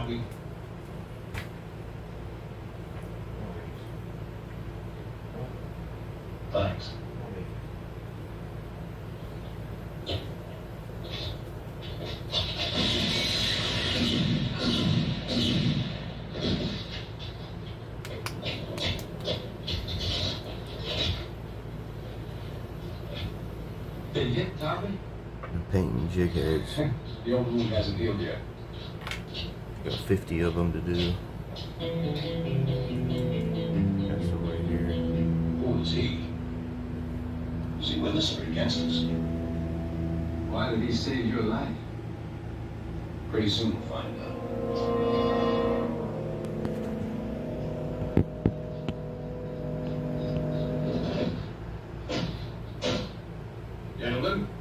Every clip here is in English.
Talby. Thanks. Been hit, Talby? I'm painting jigheads. The old wound hasn't healed yet. Got 50 of them to do. That's the way here. Who is he? Is he with us or against us? Why did he save your life? Pretty soon we'll find out. Gentlemen?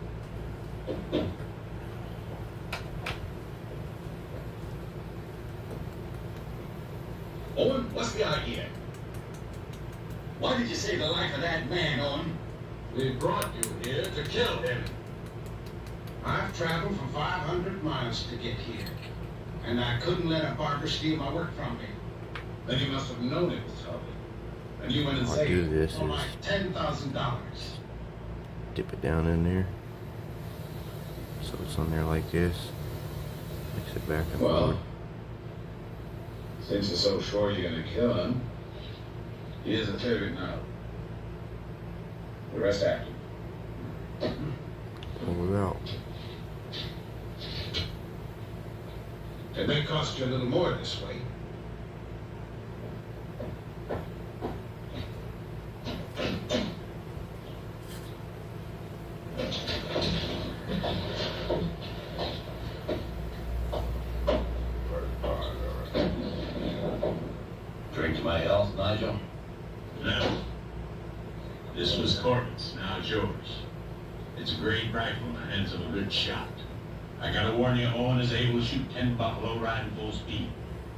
Owen, what's the idea? Why did you save the life of that man, Owen? We brought you here to kill him. I've traveled for 500 miles to get here, and I couldn't let a barber steal my work from me. Then you must have known it was trouble. And you went and What I'll do saved this for is like $10,000. dip it down in there. So it's on there like this. Mix it back and Well, forth. since you're so sure you're gonna kill him, here's the trigger now. The rest after. Pull it out. It may cost you a little more this way. Drink to my health, Nigel. No. This was Corbin's, now it's yours. It's a great rifle in the hands of a good shot. I gotta warn you, Owen is able to shoot 10 buffalo riding full speed.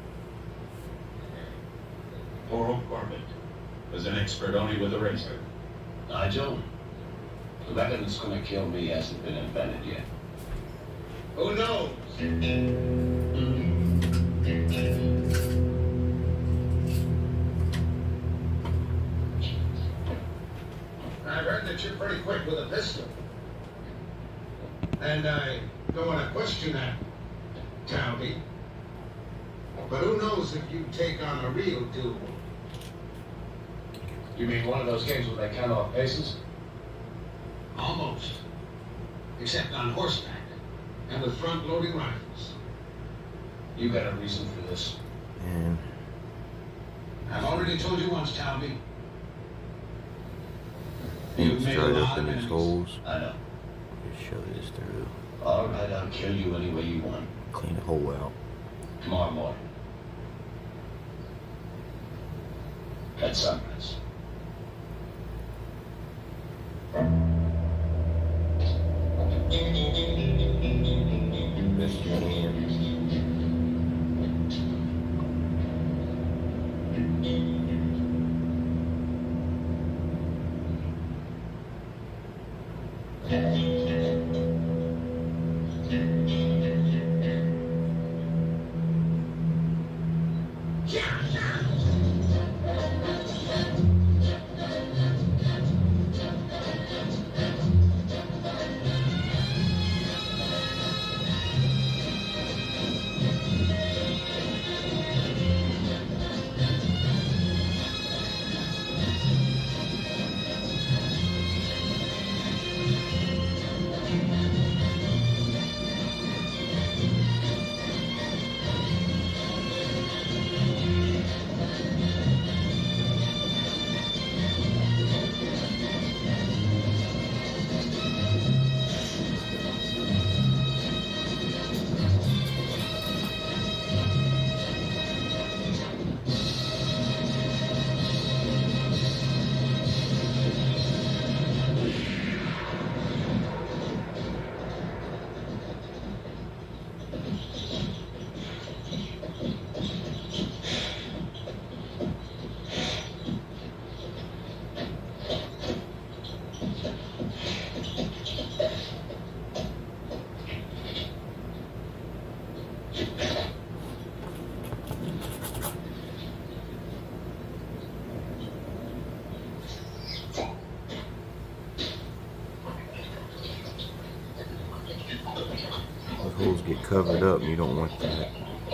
Poor old Corbett was an expert only with a razor. Nigel, the weapon that's gonna kill me hasn't been invented yet. Who knows? I've heard that you're pretty quick with a pistol. And I don't want to question that, Talby. But who knows if you take on a real duel? You mean one of those games where they count off paces? Almost. Except on horseback and with front-loading rifles. You got a reason for this? And I've already told you once, Talby. it's made a dried lot up of in these enemies. holes. I know. Just shove this through. All right, I'll kill you any way you want. Clean the hole out. Tomorrow morning. At sunrise. Rest your hand. covered up, and you don't want that.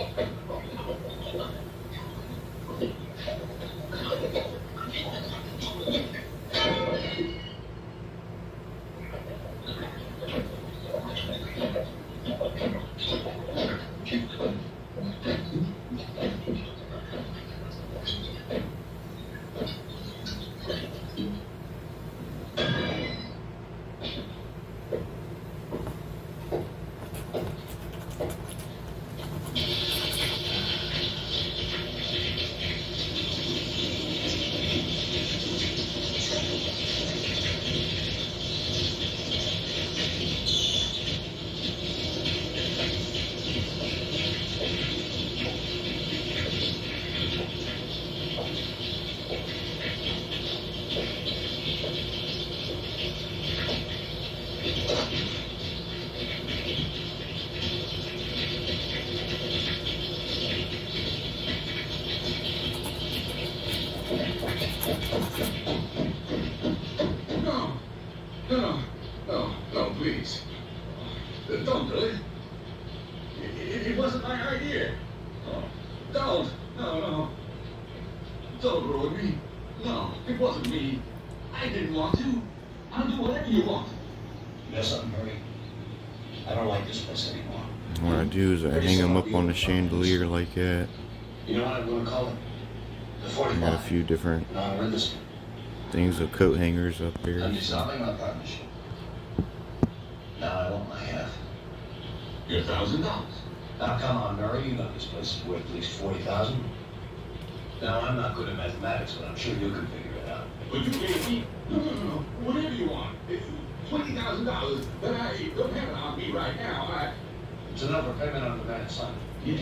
No, please. Don't do it. It wasn't my idea. Don't. No. Don't ruin me. No, it wasn't me. I didn't want to. I'll do whatever you want. You know something, Murray? I don't like this place anymore. What I do is I hang them up on the chandelier like that. You know what I'm going to call it? The 45. I got a few different things of coat hangers up here. I'm dissolving my partnership. Now I want my half. Your $1,000. Now come on, Murray. You know this place is worth at least $40,000. Now I'm not good at mathematics, but I'm sure you can figure it out. But you gave me. No. Whatever you want. $20,000. But don't have it on me right now. It's enough for payment on the man, son. Yeah.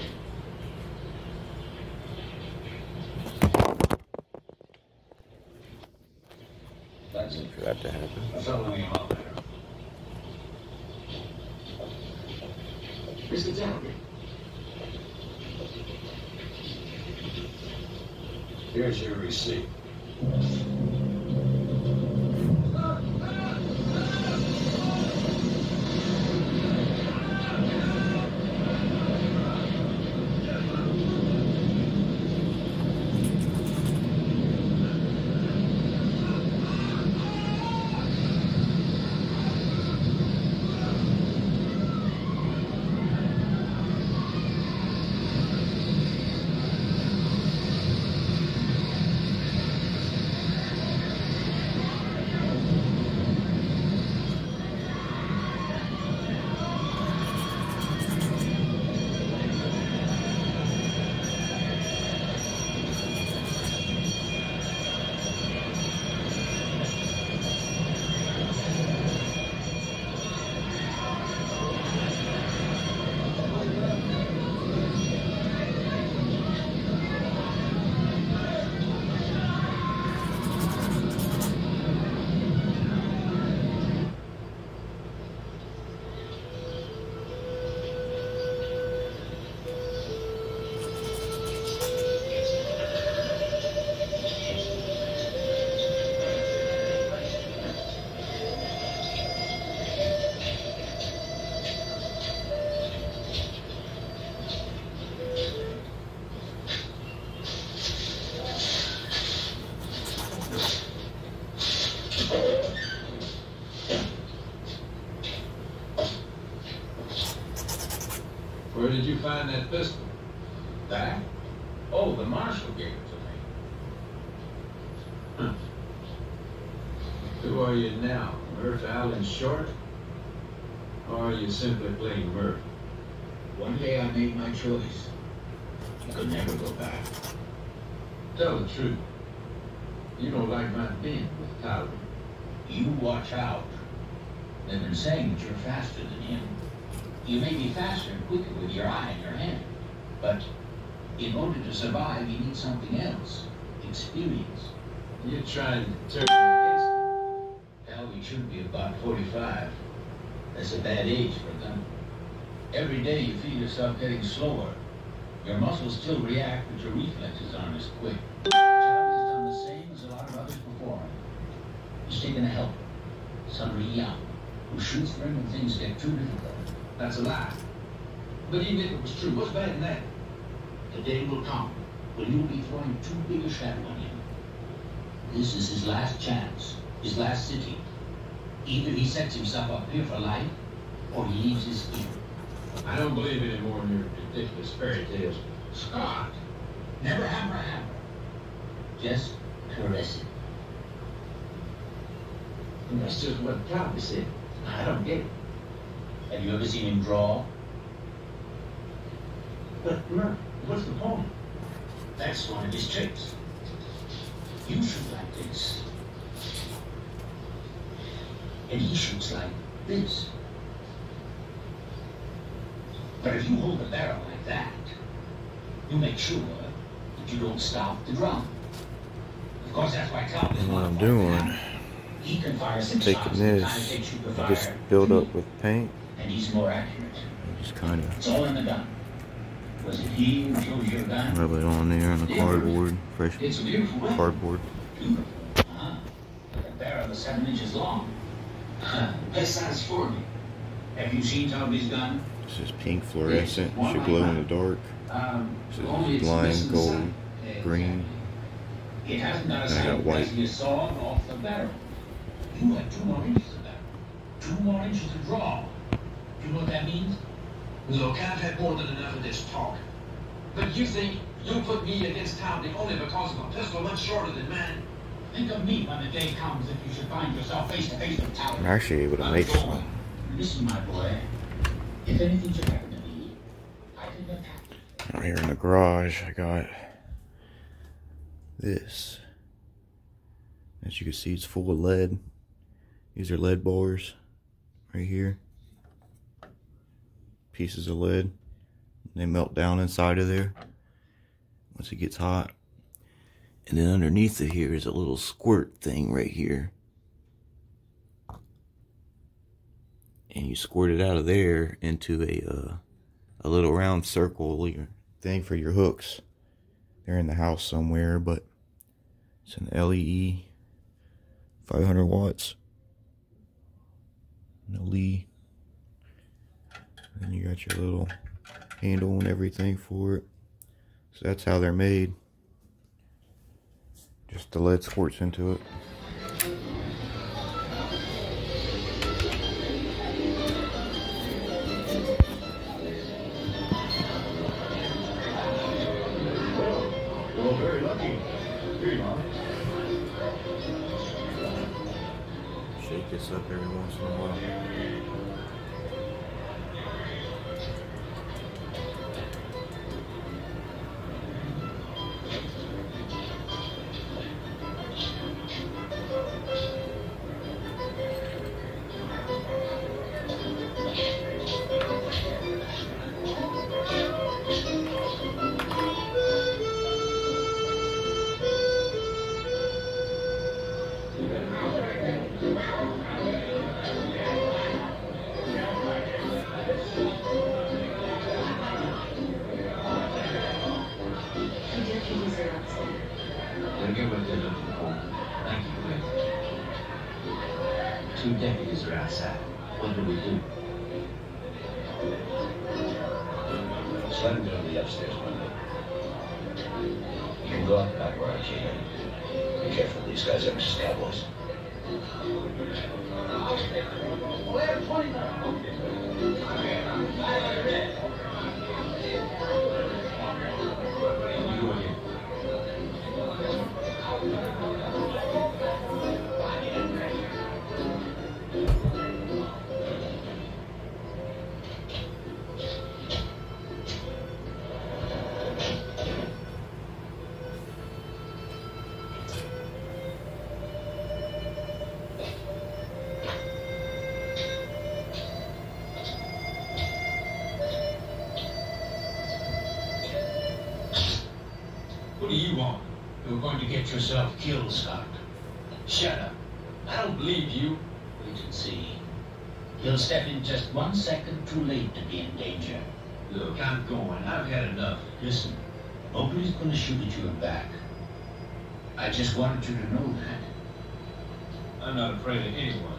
That's it. For that to happen. I fell in the elevator. Mr. Gentleman. Here's your receipt. Where did you find that pistol? That? Oh, the marshal gave it to me. Huh. Who are you now? Murph Allen Short? Or are you simply playing Murph? One day I made my choice. I could never go back. Tell the truth. You don't like my being with Tyler. You watch out. They've been saying that you're faster than him. You may be faster and quicker with your eye and your hand, but in order to survive, you need something else. Experience. You're trying to turn me against me. Hell, you should be about 45. That's a bad age for a gun. Every day you feel yourself getting slower. Your muscles still react, but your reflexes aren't as quick. Charlie's done the same as a lot of others before him. He's taken a helper, somebody young, who shoots for him when things get too difficult. That's a lie. But even if it was true, what's bad in that? The day will come when you'll be throwing too big a shadow on him. This is his last chance, his last sitting. Either he sets himself up here for life, or he leaves his skin. I don't believe any more in your ridiculous fairy tales. Scott, never hammer a hammer. Just caress it. And that's just what Calvin said. I don't get it. Have you ever seen him draw? But, Murph, what's the point? That's one of his tricks. You shoot like this. And he shoots like this. But if you hold the barrel like that, you make sure that you don't stop the drum. Of course, that's why Calvin is What I'm doing, he can fire 6 taking shots this, and I just build up with paint, and he's more accurate. and just kind It's all in the gun. Was it he who chose your gun? of rub it on there on the cardboard, fresh It's a beautiful weapon. cardboard. Uh-huh. The barrel is 7 inches long. Best size for me. Have you seen Toby's gun? This is pink fluorescent, should glow in the dark. This Only is it's lime, missing the gold, sun. green. It hasn't got a And I sight got of white. placing your saw off the barrel. You had 2 more inches of barrel. 2 more inches to draw. You know what that means? Look, I've had more than enough of this talk. But you think you'll put me against Townley only because of a pistol much shorter than mine? Think of me when the day comes if you should find yourself face to face with I'm Townley. actually able to make some. Listen, my boy. If anything should happen to me, I can attack. Out here in the garage, I got this. As you can see, it's full of lead. These are lead bars right here. Pieces of lead. They melt down inside of there once it gets hot. And then underneath it here is a little squirt thing right here. And you squirt it out of there into a little round circle thing for your hooks. They're in the house somewhere, but it's an LEE, 500 watts. No Lee. And you got your little handle and everything for it. So that's how they're made. Just the lead squirts into it. Well, very lucky. Here you are. Shake this up every once in a while. They'll get what they're looking for. Thank you, Cliff. 2 deputies are outside. What do we do? Slide him down the upstairs window. You can go out the back where I came in. Be careful, these guys are just cowboys. You go ahead. What do you want? You're going to get yourself killed, Scott. Shut up. I don't believe you. Wait and see. He'll step in just 1 second too late to be in danger. Look, I'm going. I've had enough. Listen, nobody's going to shoot at you in back. I just wanted you to know that. I'm not afraid of anyone.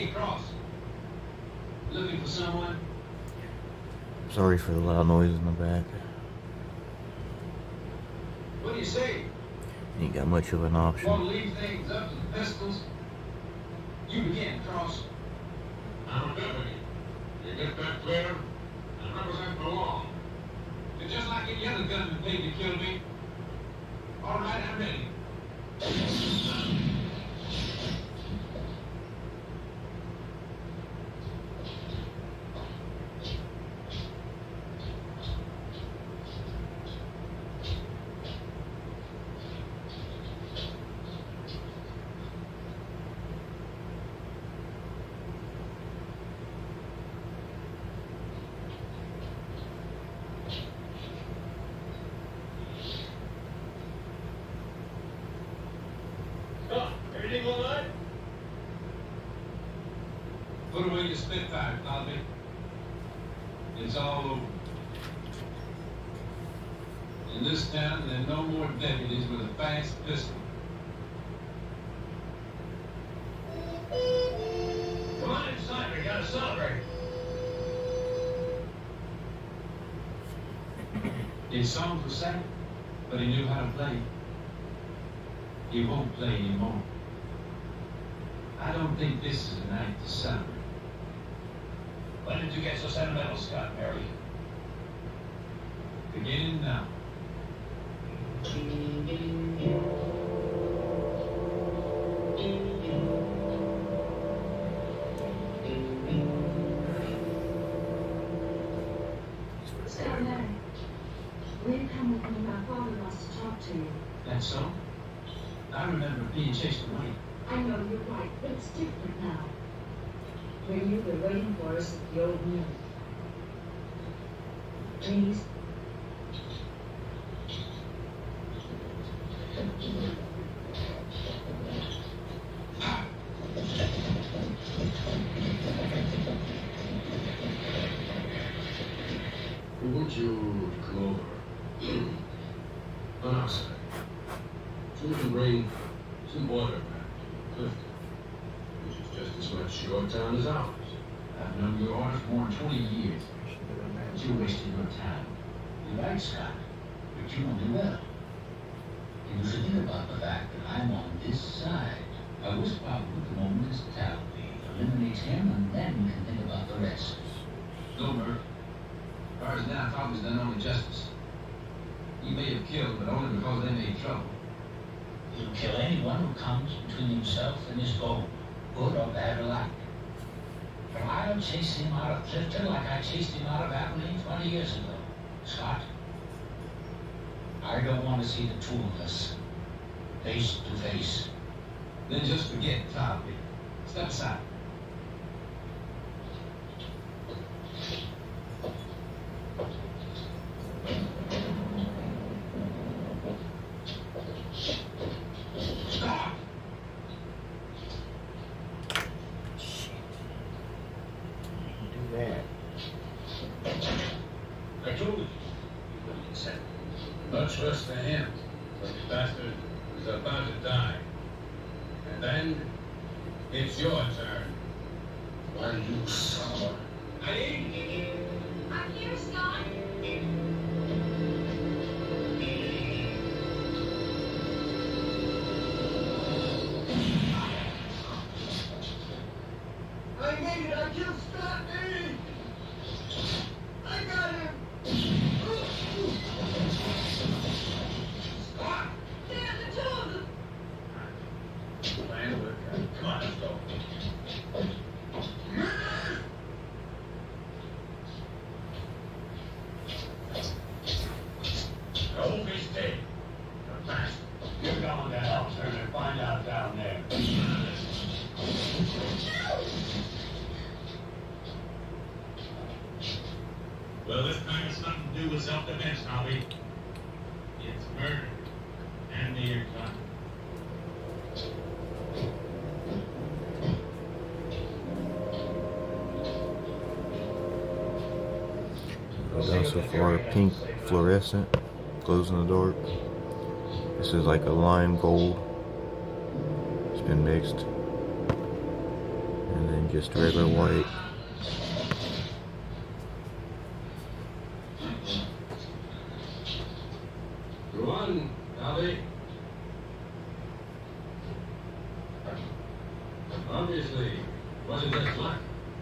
Hey, Cross. Looking for someone? Sorry for the loud noise in the back. What do you say? Ain't got much of an Want to option. leave things up to the pistols? You begin, Cross. I'm a deputy. You get that clear? I represent the law. You're just like any other gunman paid to kill me. All right, I'm ready. Everything all right? Put away your Spitfire, Cosby. It's all over. In this town, there are no more deputies with a fast pistol. Come on inside, we gotta celebrate. His song was sad, but he knew how to play. He won't play anymore. I don't think this is a night to celebrate. When did you get so sentimental, Scott, Mary? Beginning now. Scott, Mary, will you come with me? My father wants to talk to you. That's so? I remember being chased away. I know you're right, but it's different now. When you were waiting for us at the old mill. Please. We want you to come over. On our side. So we can bring some order back to Clifton, which is just as much your town as ours. I've known your orders for more than 20 years. But you wasted your time. You're right, Scott, but you won't do well. You should think about the fact that I'm on this side. I was probably the moment is Talby eliminates him, and then we can think about the rest. No, Murph. As far as now, Talby's done only justice. He may have killed, but only because they made trouble. He'll kill anyone who comes between himself and his goal, good or bad alike. But I'll chase him out of Clifton like I chased him out of Abilene 20 years ago. Scott, I don't want to see the two of us face to face. Then just forget Talby. Step aside. Stop! Do that. I told you. He wouldn't accept. Much less for him. But the bastard is about to die. And then, it's your turn. Why you son of a... Hey! I'm here, Scott. I made it! I killed Scott! Hey! I got him! Scott! There, the two of them. Plan work. Come on, let's go. No, he's dead. You're fast. You're going to hell, sir, and find out down there. Well, this time it's nothing to do with self-defense, Nobby. It's murder. Hand me your gun. Done so far, pink fluorescent, glows in the dark. This is like a lime gold. It's been mixed. And and then just regular white. Go on, Ali. Obviously, wasn't that luck.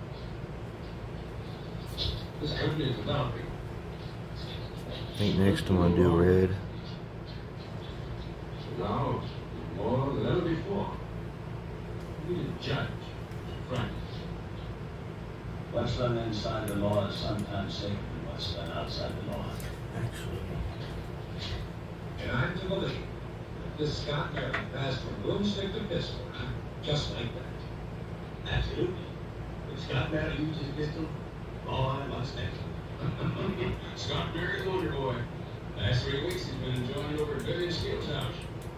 This country is developing. I think next I'm gonna do red. Now, more than ever before, we need a judge, Frank. What's done inside the law is sometimes safer than what's done outside the law. Actually, And I'm to believe that this Scott Merrill passed from broomstick to pistol, just like that. Absolutely. If Scott Merrill used his pistol, boy, what's next? Scott Merrill, Wonder Boy. Last 3 weeks he's been enjoying over at Billy Steele's house.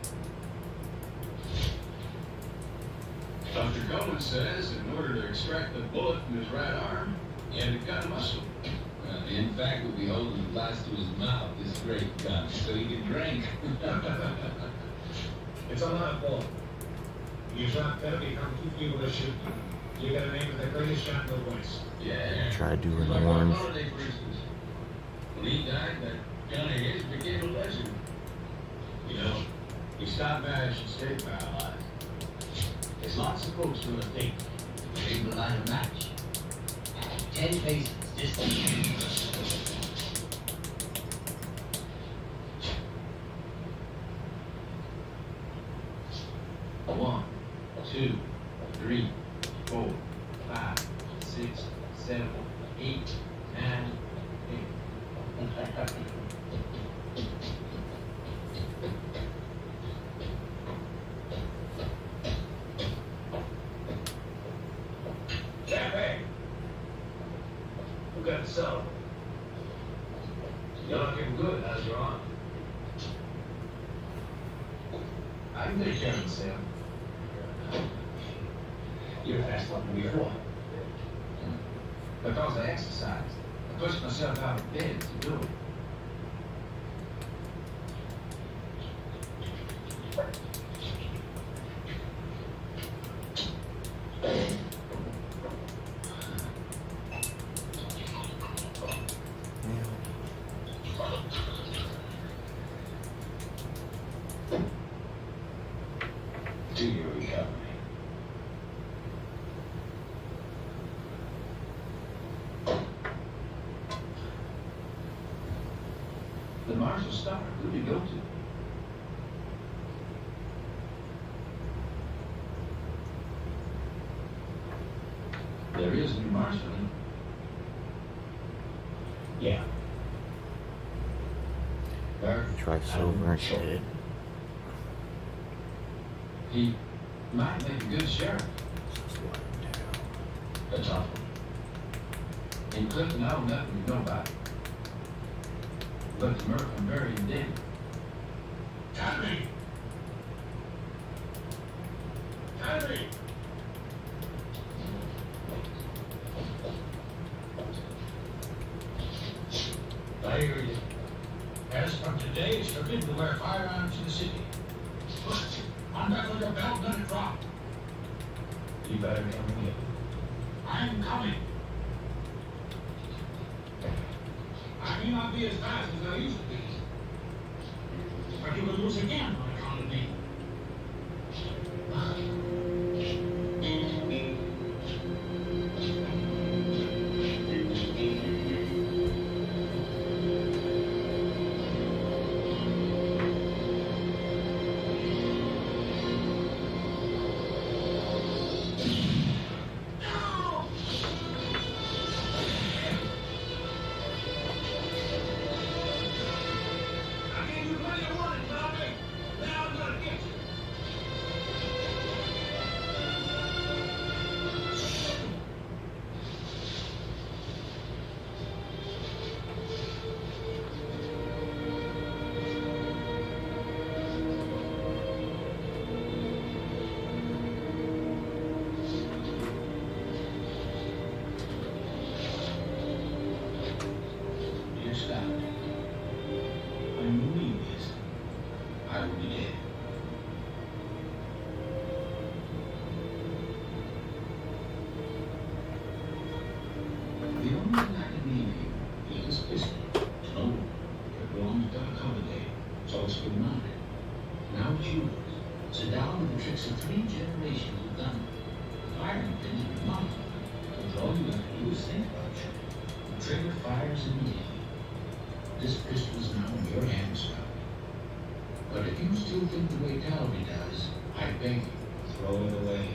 Dr. Coleman says in order to extract the bullet from his right arm, he had to cut a muscle. In fact, we'll be holding the glass to his mouth, this great gun, so he can drink. It's a lot of ball. You shot better become 2 people to shoot. You got a name of the greatest shot in the West. Yeah. try doing Like orange. on holiday, for instance. When he died, that gun of his became a legend. You know, if Scott Merrill should stay paralyzed, there's lots of folks who will think they will light a match. 10 paces distant. 1, 2, 3, 4, 5, 6, 7, 8, 9, 10. Cafe! Who got the cell? You're looking good. How's your arm? I can take care of myself. You're fast like me before. Because I exercise. I push myself out of bed to do it. To your recovery. The Marshall Star, who do you go to? There is a New Marshall. Yeah. Try silver instead. He might make a good sheriff. A tough one. In Clifton, I don't nothing with nobody. But the Murph and Mary did. Tommy! Tommy! I hear you. As from today, it's forbidden to wear firearms in the city. But unbuckle your belt, let it drop. You better come in. I'm coming. I may not be as fast as I used to be. But you will lose again on account of me. I gave you plenty of warning, Tommy. always been mine. Now it's yours. Sit down with the tricks of 3 generations of gunmen. The firing pin is remarkable, because all you have to do is think about it. The trigger fires immediately. This pistol's now in your hands, Scout. But if you still think the way Talby does, I beg you, throw it away.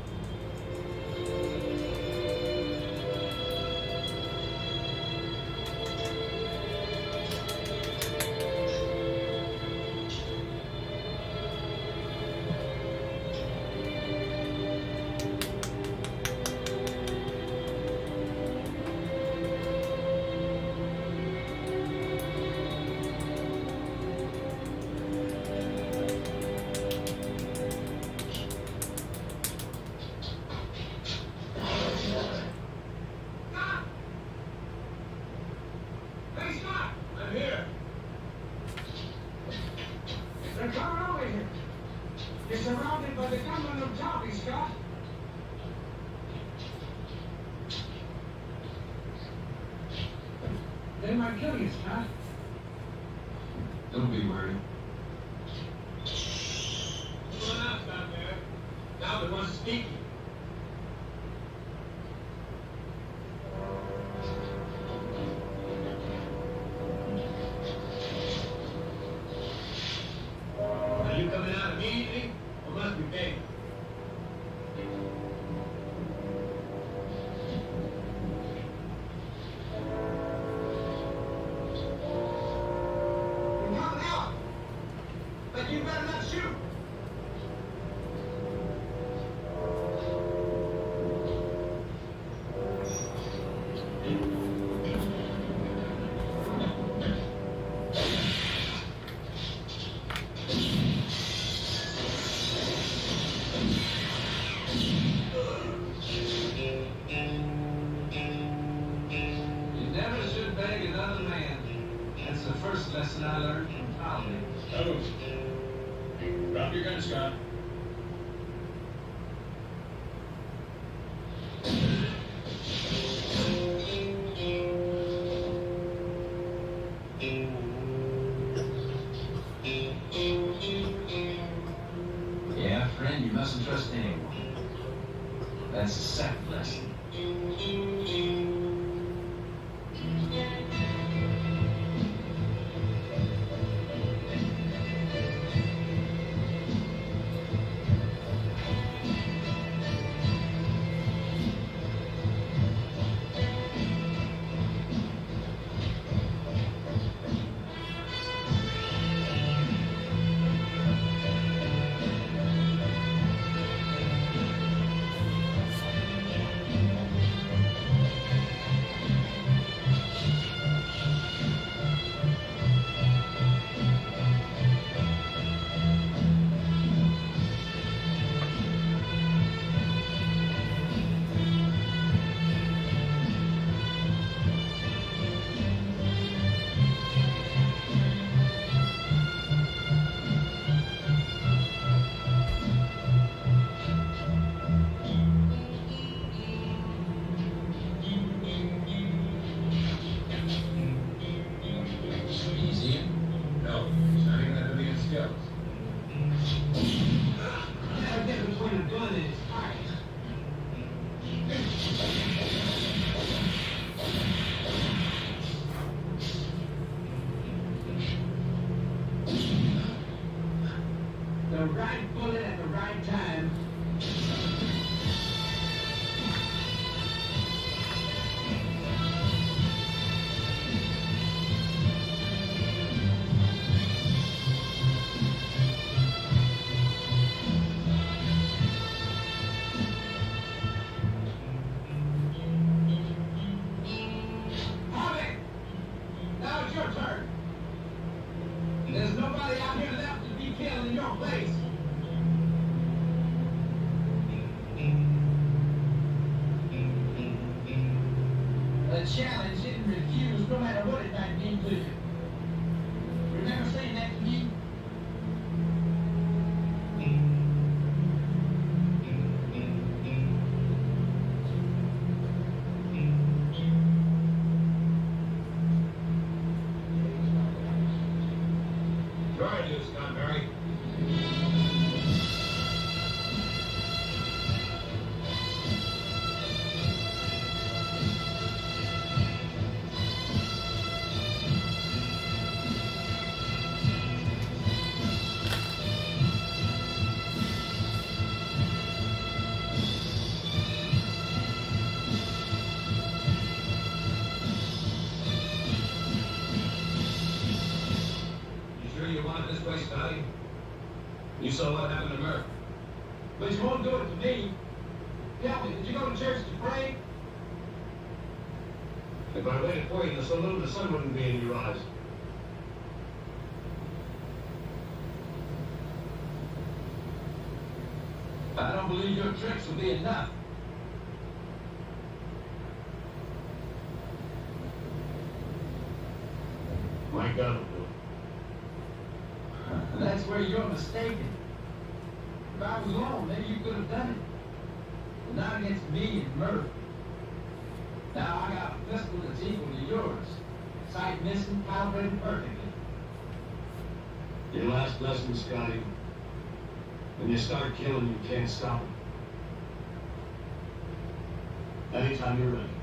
They're coming over here. You're surrounded by the gunmen of Talby, Scott. They might kill you, Scott. Don't be worried. What's going on down there? Talby wants to speak to you. Are you coming out immediately, or must we beg? You're coming out, but you better not shoot. You never should beg another man. That's the first lesson I learned from Talby. Oh. Drop your gun, Scott. Yeah, friend, you mustn't trust anyone. That's the second lesson. You see him? No, he's not even under the scales. Never get between a gun and his heart. The right bullet at the right time. Harvey! Now it's your turn. There's nobody out here left to be killed in your place. A challenge isn't refused, no matter what it might mean to you. Remember saying that to me? Sure I do, Scott Barry. Scotty. You saw what happened to Murph. But you won't do it to me. Tell me, did you go to church to pray? If I waited for you in the saloon, the sun wouldn't be in your eyes. I don't believe your tricks will be enough. My gun will do it. That's where you're mistaken. If I was wrong, maybe you could have done it. But not against me and Murph. Now I got a pistol that's equal to yours. Sight missing, calibrated perfectly. Your last lesson, Scotty. When you start killing, you can't stop it. Anytime you're ready.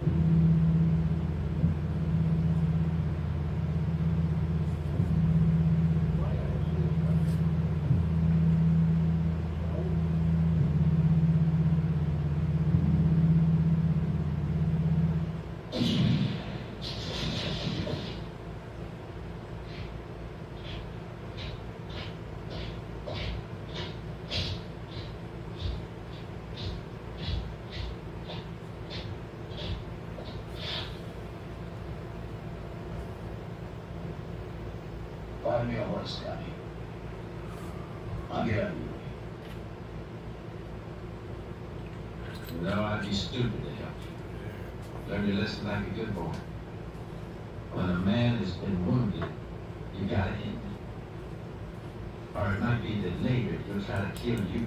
Find me a horse, Scotty. I'll get out of your way. No, I'd be stupid to help you. Learn your lesson like a good boy. When a man has been wounded, you gotta end it. Or it might be that later he'll try to kill you.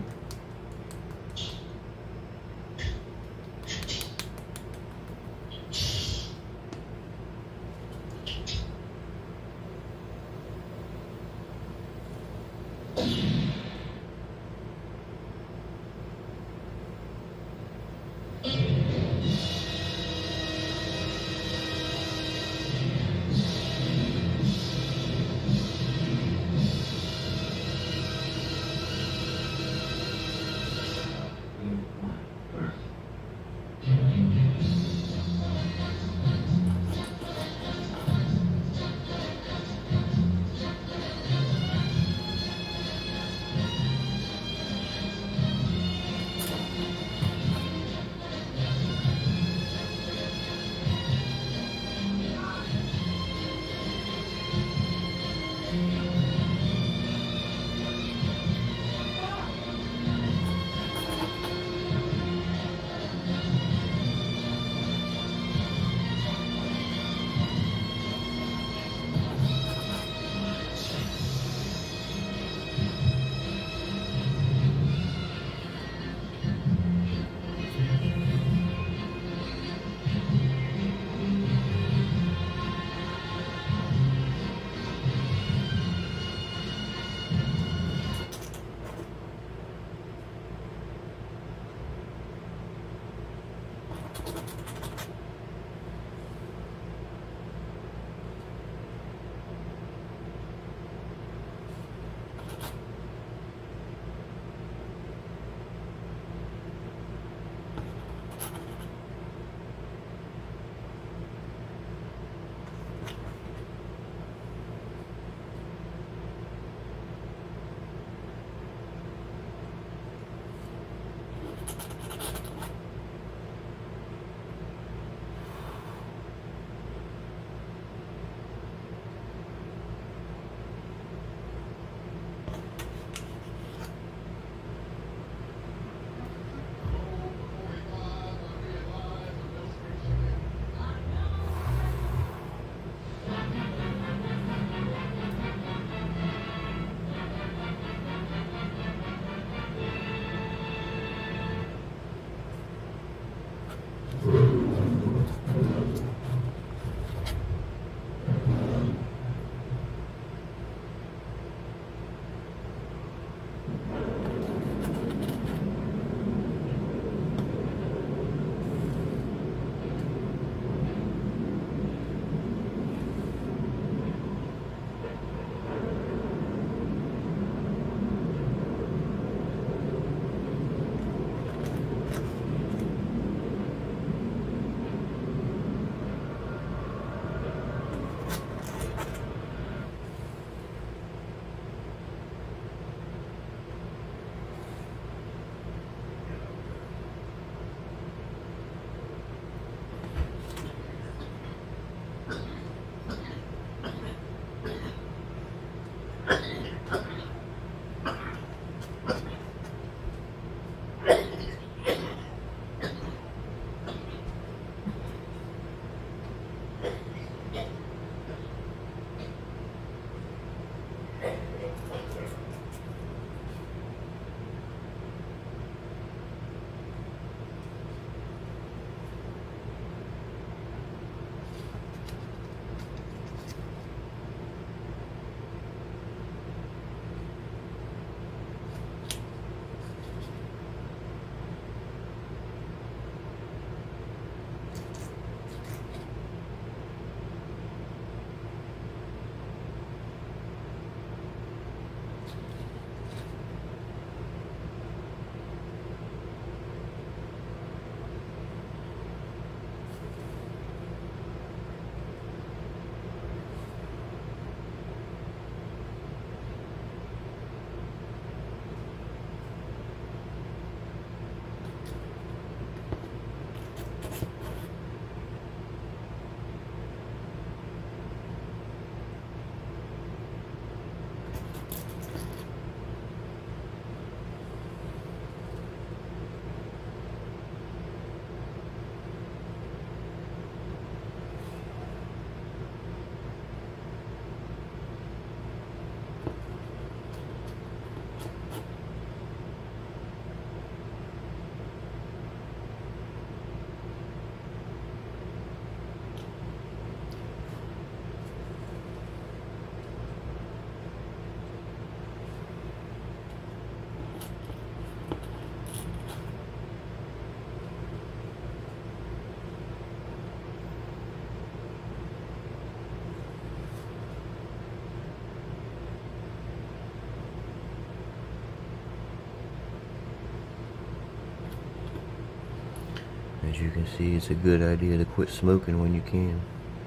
As you can see, it's a good idea to quit smoking when you can.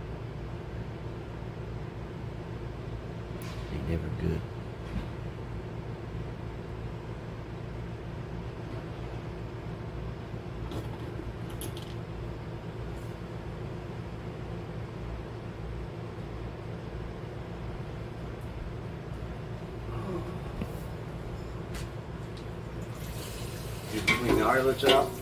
Ain't never good. You clean the eyelets out.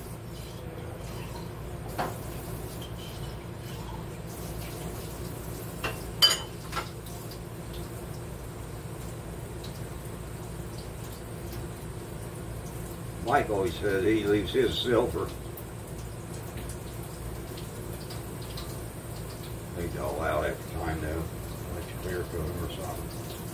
Mike always says he leaves his silver. He's all out every time though. Let you clear to him or something.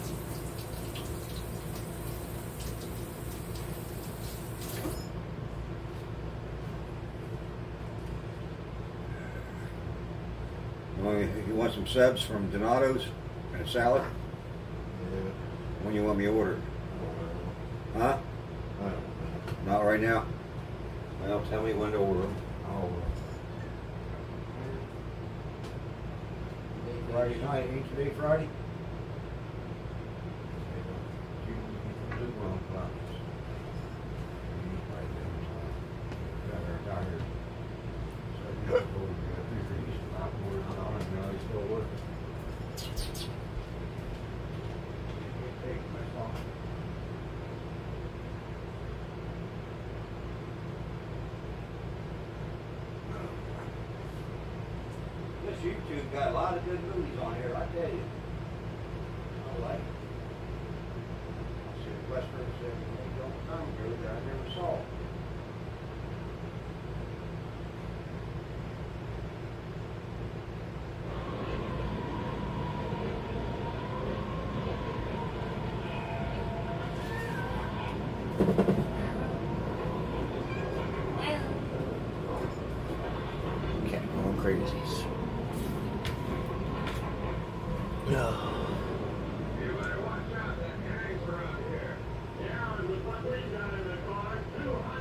You want some subs from Donato's and a salad? Yeah. When you want me ordered? Huh? I don't know. Not right now. Well, tell me when to order them. Friday night, ain't today Friday? This YouTube got a lot of good movies on here, I tell you. I like it. I see Westerns and they don't come good that I never saw. Cat going crazies. No. You better watch out, that gang's around here. Yeah, with what we got in the car, too hot.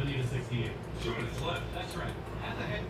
70 to 68. 2 minutes left. That's right. And ahead.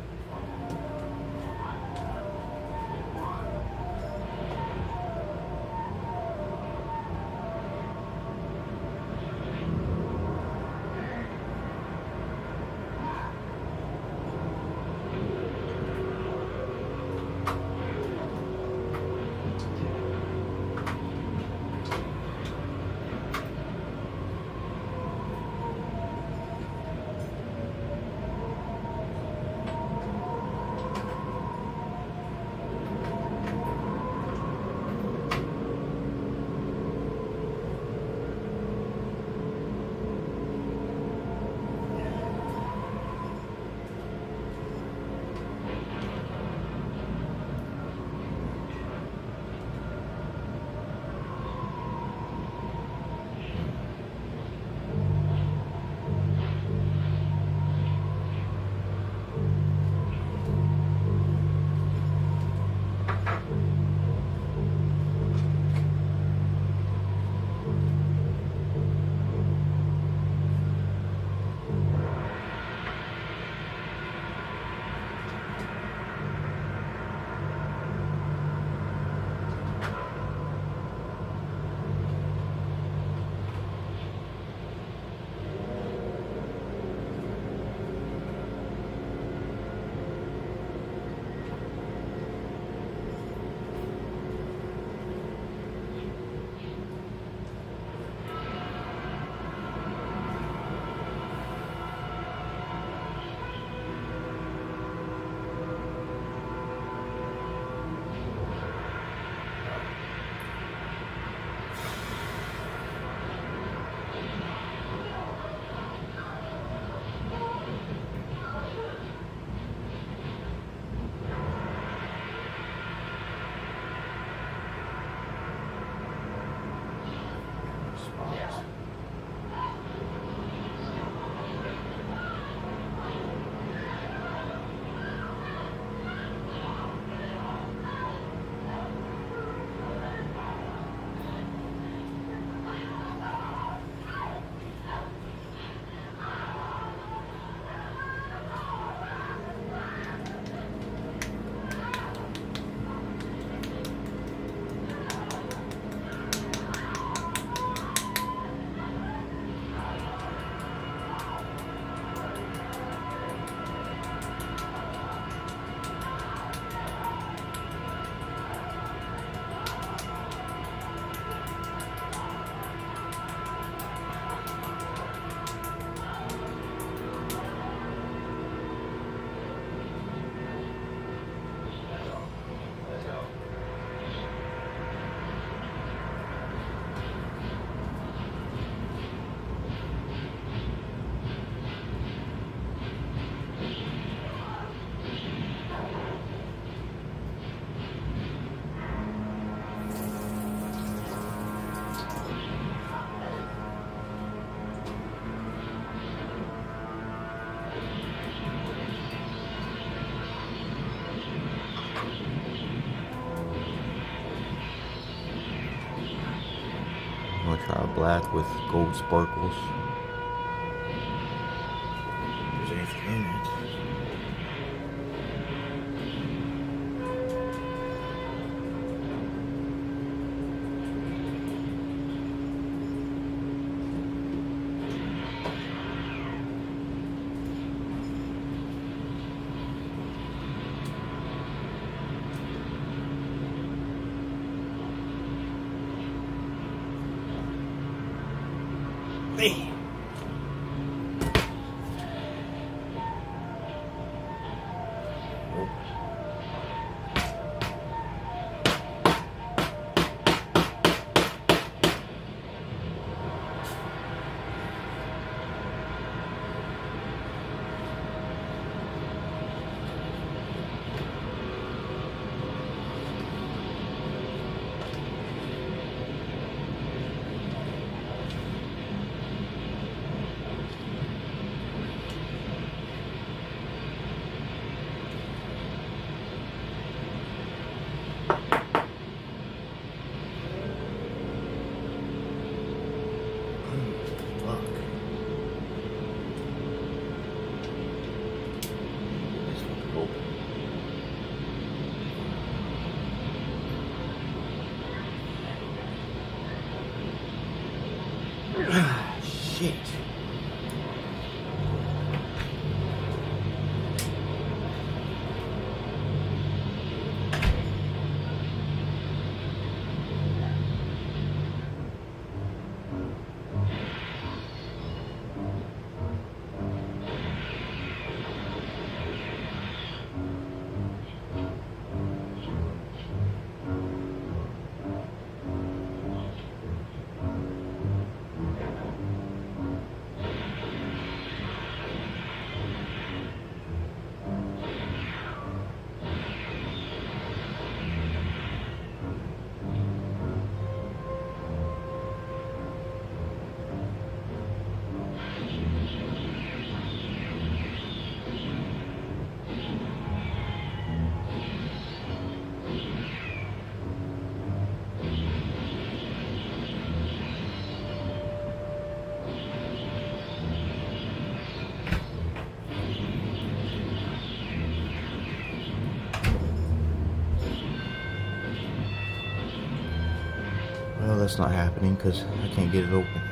I'm gonna try a black with gold sparkles. If there's anything in it. Hey. that's not happening because I can't get it open.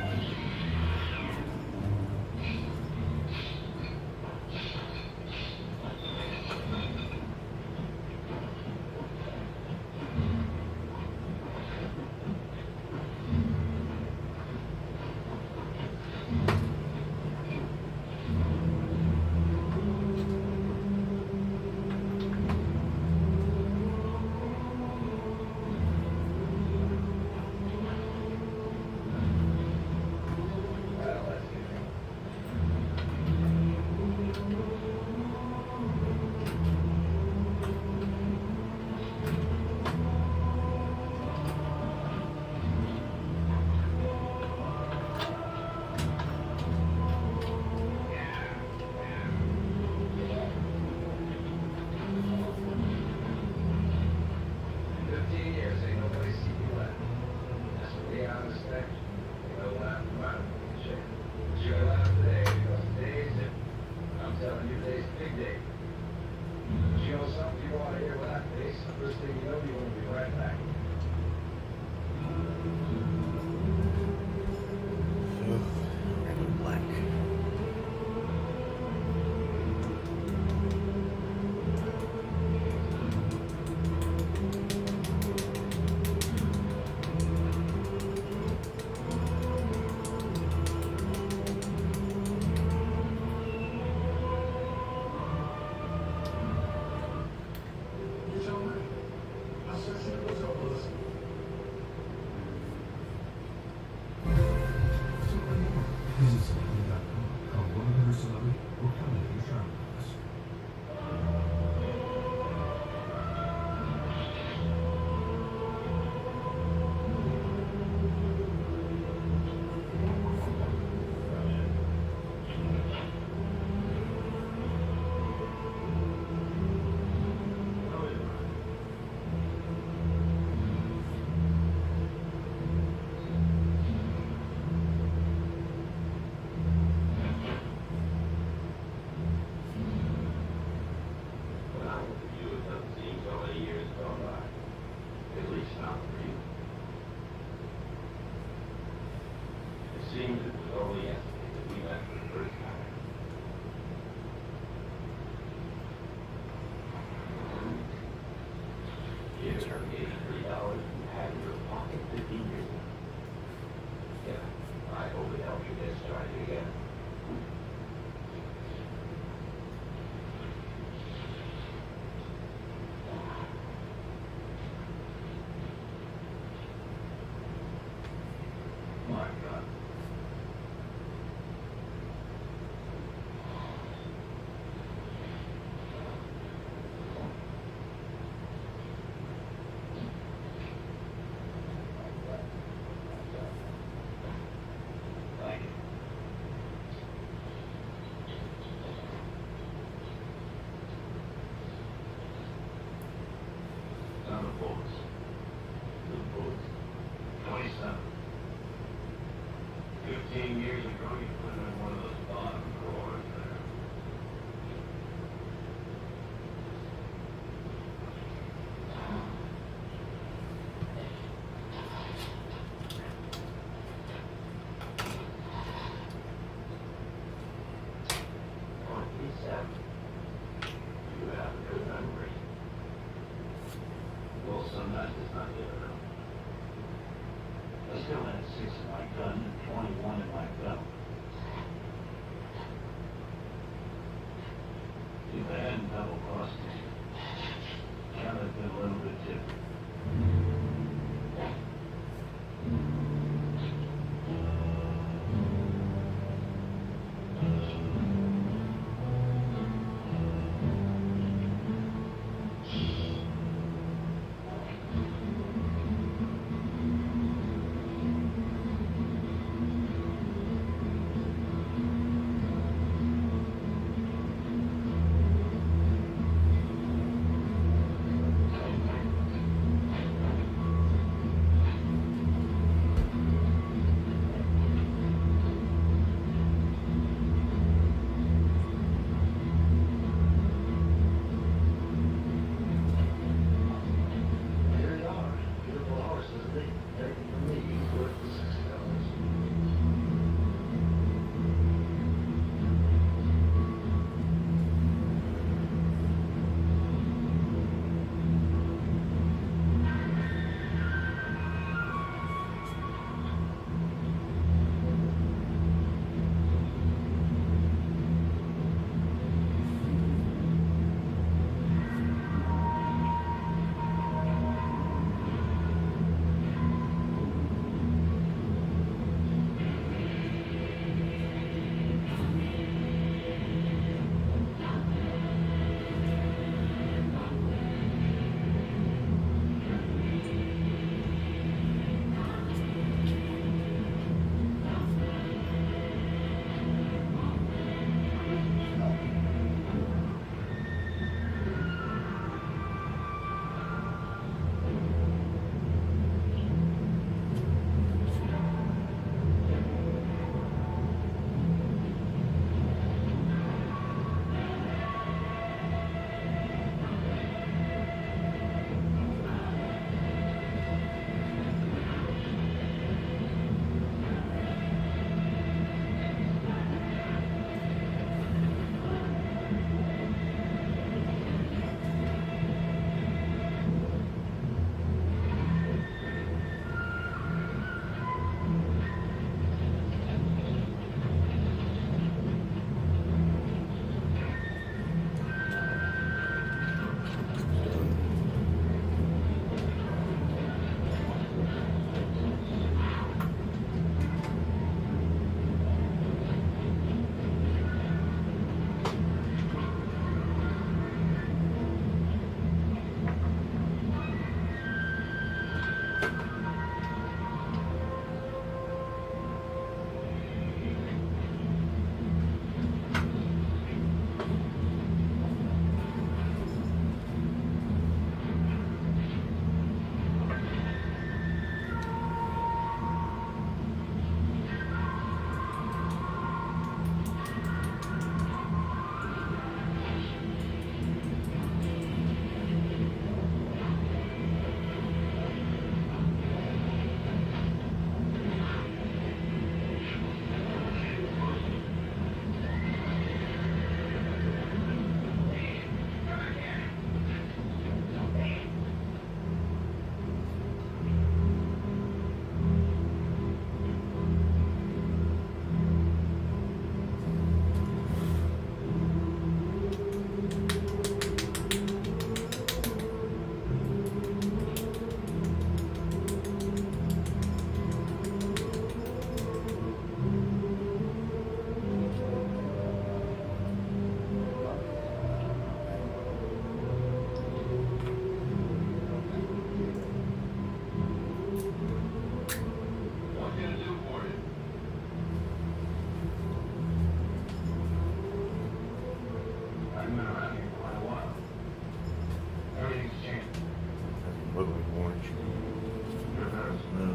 ugly orange. No.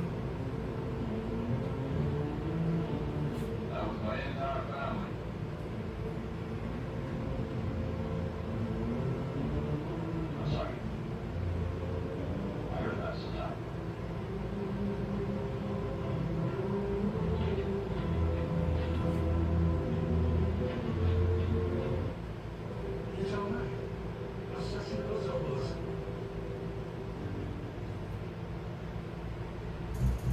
That was my entire family. I'm sorry. I heard that sometime. It's all right. I'll stretch those elbows.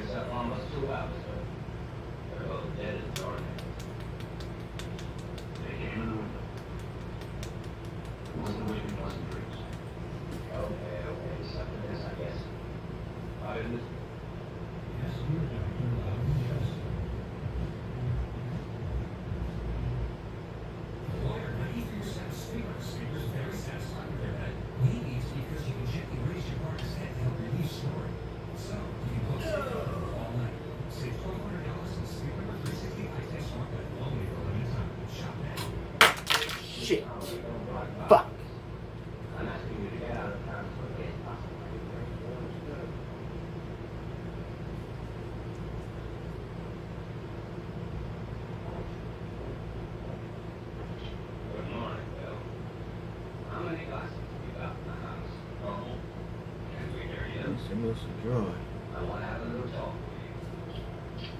this up almost 2 hours, sir. They're all dead in the dark. They came in the window. It wasn't waiting, it wasn't drinks. Okay, something this, I guess. Right in this. Yes, you're Dr. Loudon, yes. Lawyer, now you figure speakers very satisfied with their head. Maybe it's because you can gently raise your partner's head to help relieve snoring. So, you can book all night. Save $1,200 on Sleep Number 360 high-tech smart bed only for a limited time. Shop now. Shit. Fuck. I'm asking you to get out of town as quickly as possible. Good morning, Bill. How many glasses have you got in the house? Oh. Can we hear you? Similar to joy. I want to have a little talk with you.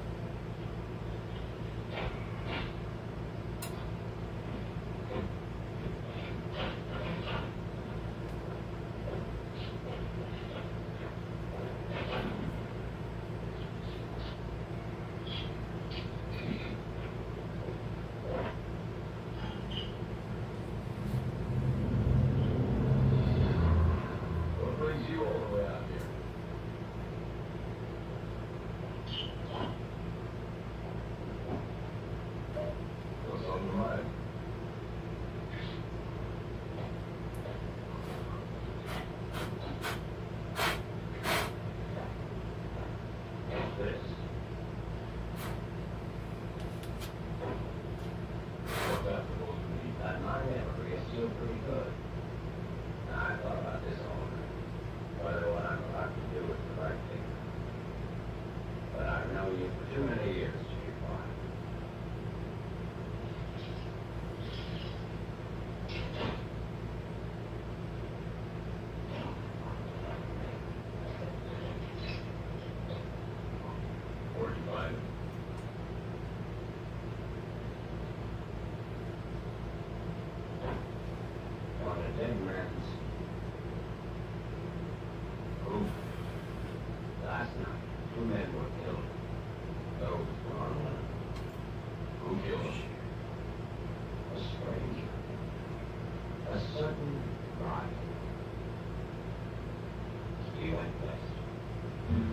What brings you all the way out here? What's on your mind? This. What's that supposed to mean? That my memory is still pretty good. Now, I thought about this all night. Whether what I'm about to do is the right thing. But I've known you for too many years to be blind. Where'd you find him? On a dead man's. Who? Last night, 2 men were killed. Those were on one. Who killed them? A stranger. A certain Ryan. He went west.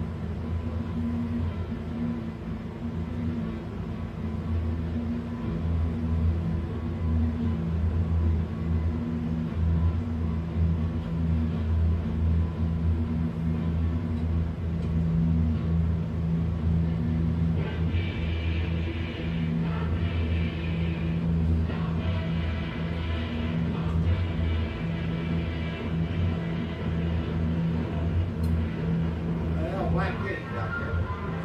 Well, black kitty, Doctor.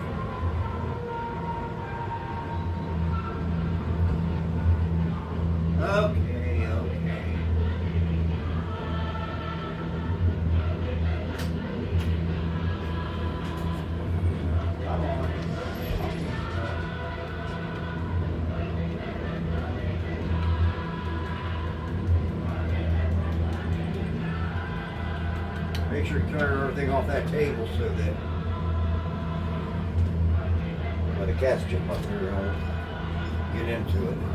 Okay. Come on. Make sure you clear everything off that table so that when the cats jump up here, they'll get into it.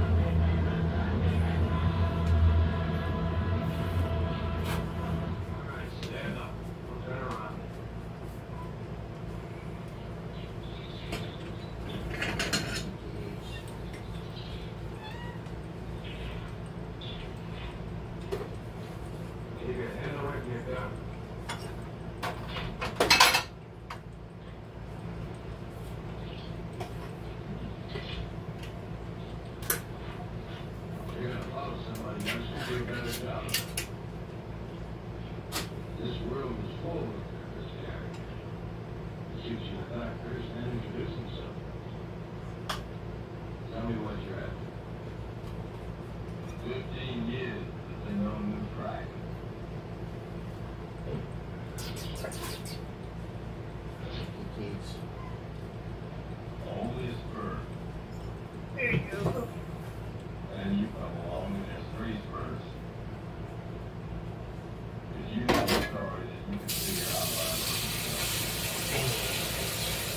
Alright, stand up. Turn around. Keep your hand away from your gun. You're gonna follow somebody, you should do a better job. This world is full of this guy. Shoots you back first and introduce himself. Tell me what you're after. 15 years, but they know new crack. Only a spur. There you go. And you come along and there's 3 spurs. If you know the story, then you can figure out why I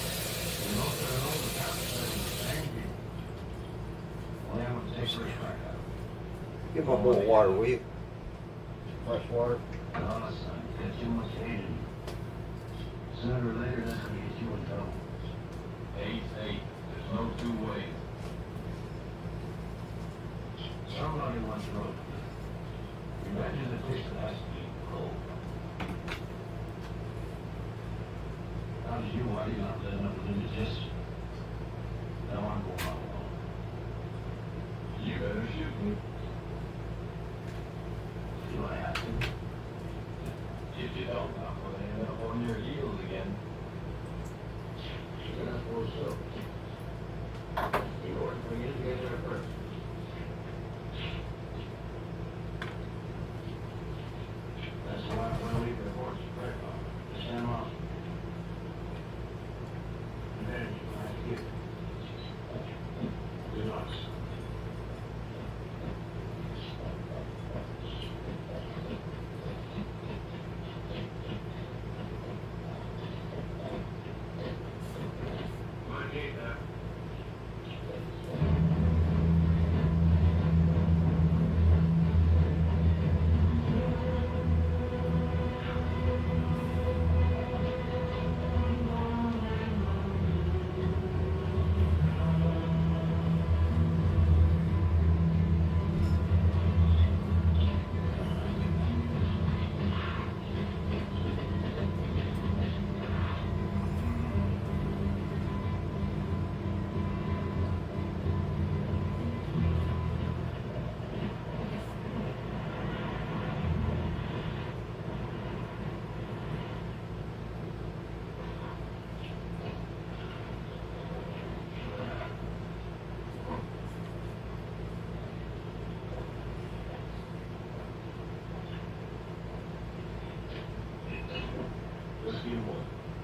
Give him a bowl of water, will you? Fresh water. No, son, you got too much hate in you. Sooner or later, that's gonna get you in trouble. Hate's hate. There's no two ways. Somebody once wrote, imagine the fish that has to be cold. How did you, why you not letting up with indigestion? Now I'm going on alone. You better shoot me. Do I have to? If you don't, I'm gonna end up on your heels again. Yeah, I suppose so. The important thing is to get there first. That's why I'm gonna leave the horse right off. Just him off. And then you might get good luck. Might need that. Just give one.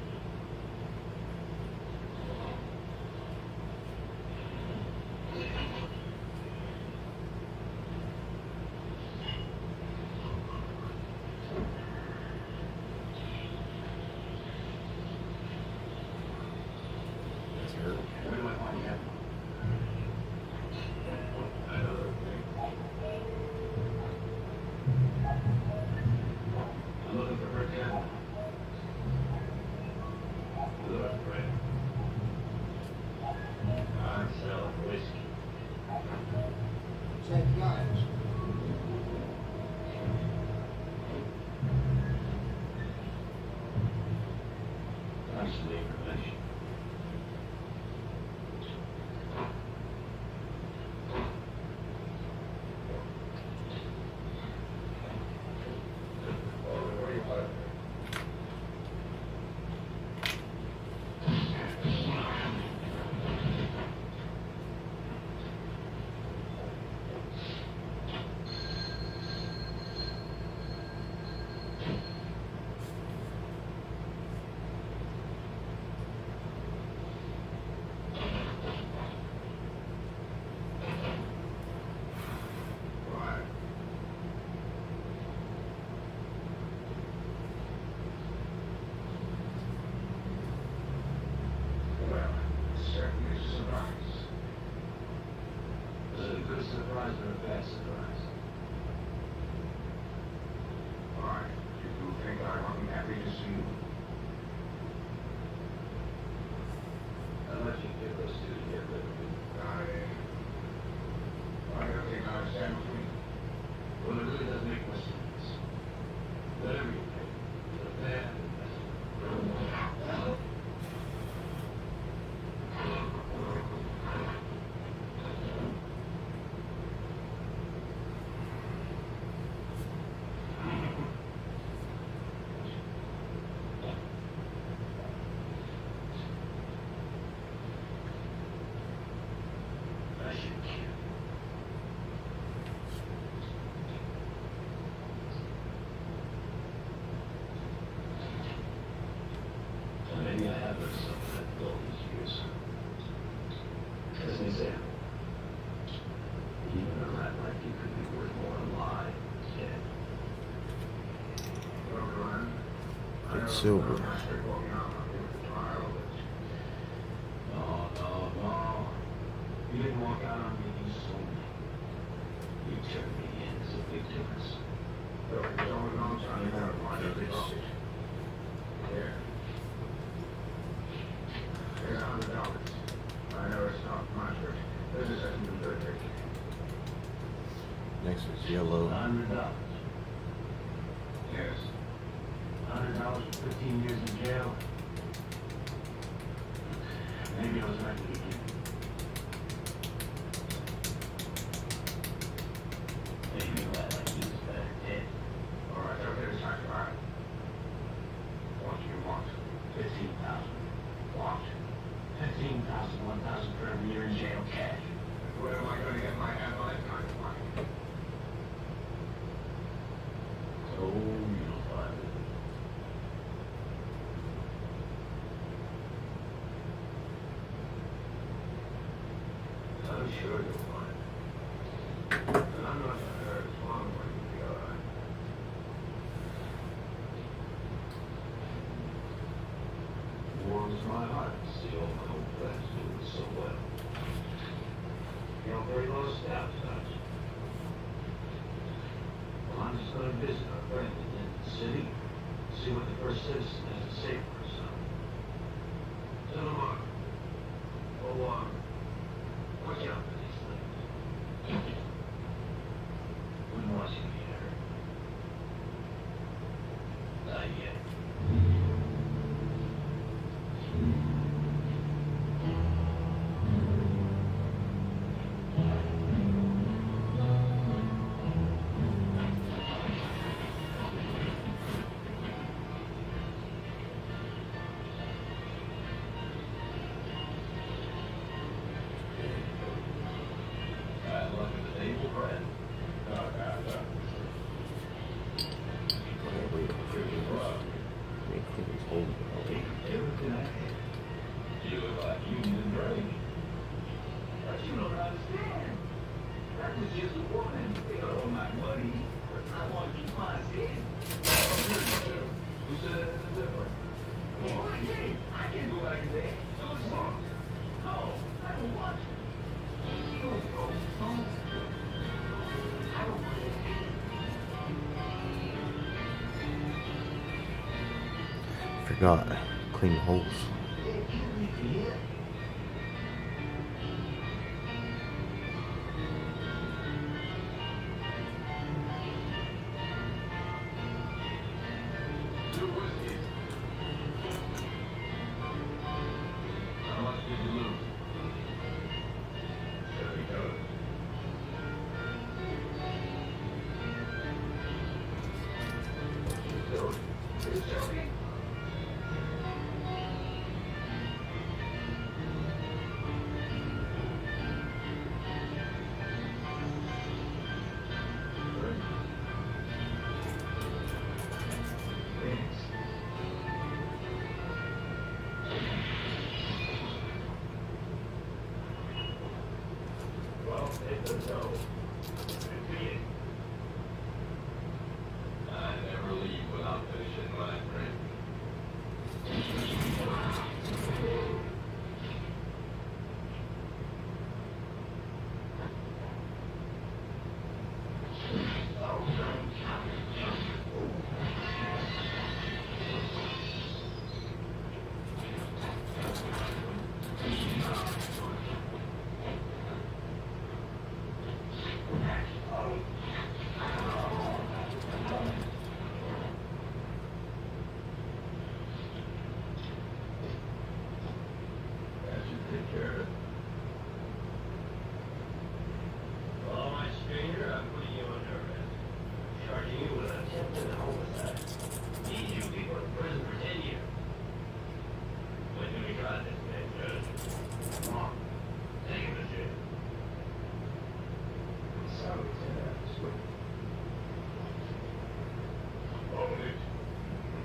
That's hurt. Where do I find you? Another thing. I'm looking for her cattle. Look, Fred. I'm selling whiskey. Jigheads. Nice information. What do you want? Why? Well, certainly a surprise. Is it a good surprise or a bad surprise? Why? You do think I wasn't happy to see you? I'll let you give those two to get rid of me. I don't think I understand what you mean. Well, it really doesn't make much sense. Whatever you think, the bad and the best. I should kill. Well, maybe I have learned something after all these years. As an example, even a rat like you could be worth more alive than dead. Well, Glenn, I Good know silver. I'm not straight walking out on you at the trial, but No. You didn't walk out on me, you sold me. You turned me in. big difference. So it's only long time to have one of these. Here. Here's $100. I know it's not much, but this is hasn't been perfect. Next is yellow. $100. Yes. $100 for 15 years in jail. Maybe I was right to begin. Maybe I like you better dead. All right, okay, let's talk about it. What do you want? 15,000. What? 15,000, 1,000 for every year in jail cash. Where am I going to get my hand on that kind of money? Oh, you'll find it. I'm sure you'll find it. And I'm not going to hurt as long as you'll be all right. Warms my heart to see all my old friends doing so well. You're very low staff, Dutch. Well, I'm just going to visit our friend in the city, see what the first citizen has to say for herself. Tell him what? Oh, watch out for these things. Wouldn't want you to get hurt. Not yet. Look at the table, friend. Everything I had. You look like you need a drink. But you don't understand. That was just a woman. They got all my money, but I want to keep my sin. Who said that is different? Well, I can't go back in there. So it's wrong. No, I don't want to. I don't want to. Forgot. Clean the holes. How much did you lose? Well, it does so. I never leave without finishing my drink. That should take care of it. All right, stranger, I'm putting you under arrest. Charging you with attempted homicide. Need you people in prison for 10 years. When do we try this man, Judge? Come on. Take him to jail. Sorry to have to swing. Own it.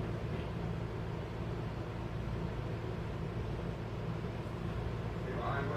If I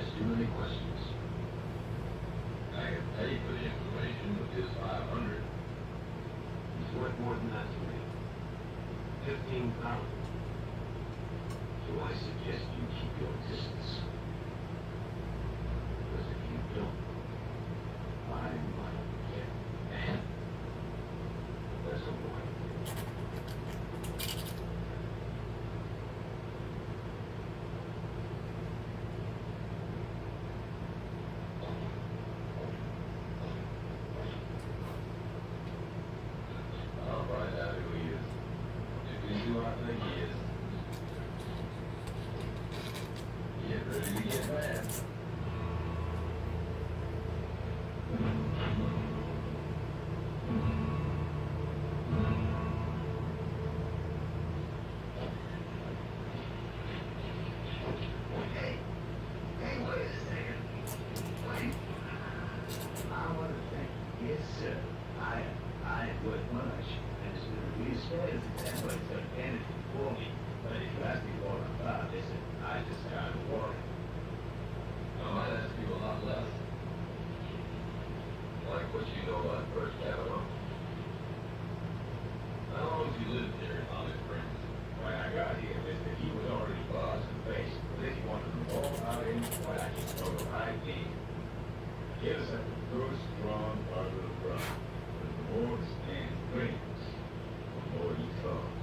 ask too many questions. I can pay for the information with his 500. He's worth more than that to me. 15,000. So I suggest you keep your distance. Because if you don't, I might get mad. That's a boy. I'll find out who he is. If he's who I think he is. Get ready to get mad. Hey, wait a second. Wait. I want to thank you. Yes, sir. I ain't worth much. And it's been a real space example of anything for me. But if you ask me what I'm about, listen, I just got to worry. I might ask you a lot less. Like what you know about First Capital. How long have you lived here in Holly Springs? When I got here, mister, he was already boss and face. But then he wanted to roll out in what I just know the right game. Get us a good, strong part of the front. With the more and brings, the more he talks.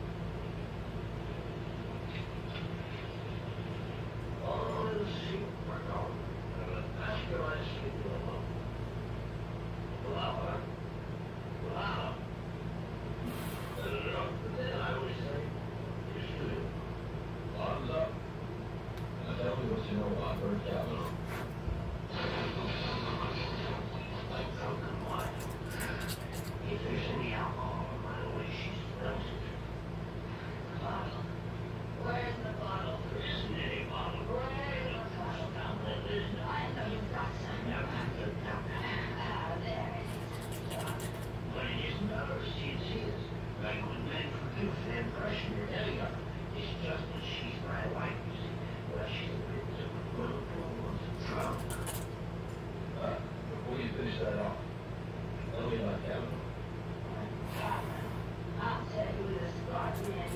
Oh, shoot, my dog. After I shoot you alone. Flower. Flower. Then I would say, you shoot. Bottoms up. Now tell me what you know about First Capital. Like broken wine. If there's any alcohol around the way she smells it. Bottle. Where's the bottle? There isn't any bottle. Where's the bottle? Down there. I know you've got some. There it is. But it isn't ours. It's his. Like when men produce the impression you're getting of her. It's just that she's my wife, you see. Well, she's a bit of a little drunk. Before you finish that off, tell me about Kavanaugh. I'll tell you this, Guardian.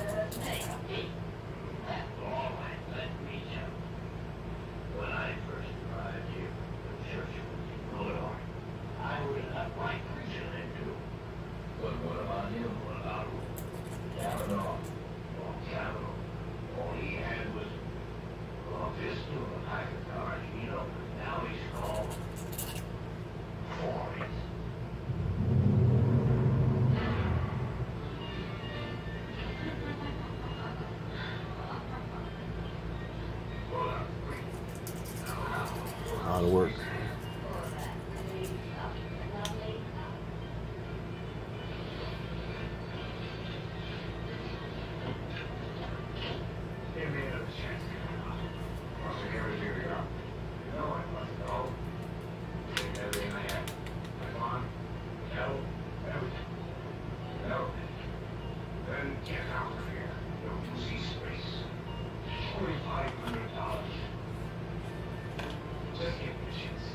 All right, let me tell you. When I first arrived here, the church was in good order. I was an upright preacher then, too. But what about him? What about who? Kavanaugh. Oh, Kavanaugh. All he had was a pistol and a pack of cards, you know. Now he's called Forrest. A lot of work. Give me another chance. Must have given it to you. You know I must go. Take everything I have. My lawn, cattle, everything. No. Then get out of here. Don't see space. $4,500. Just give me a chance.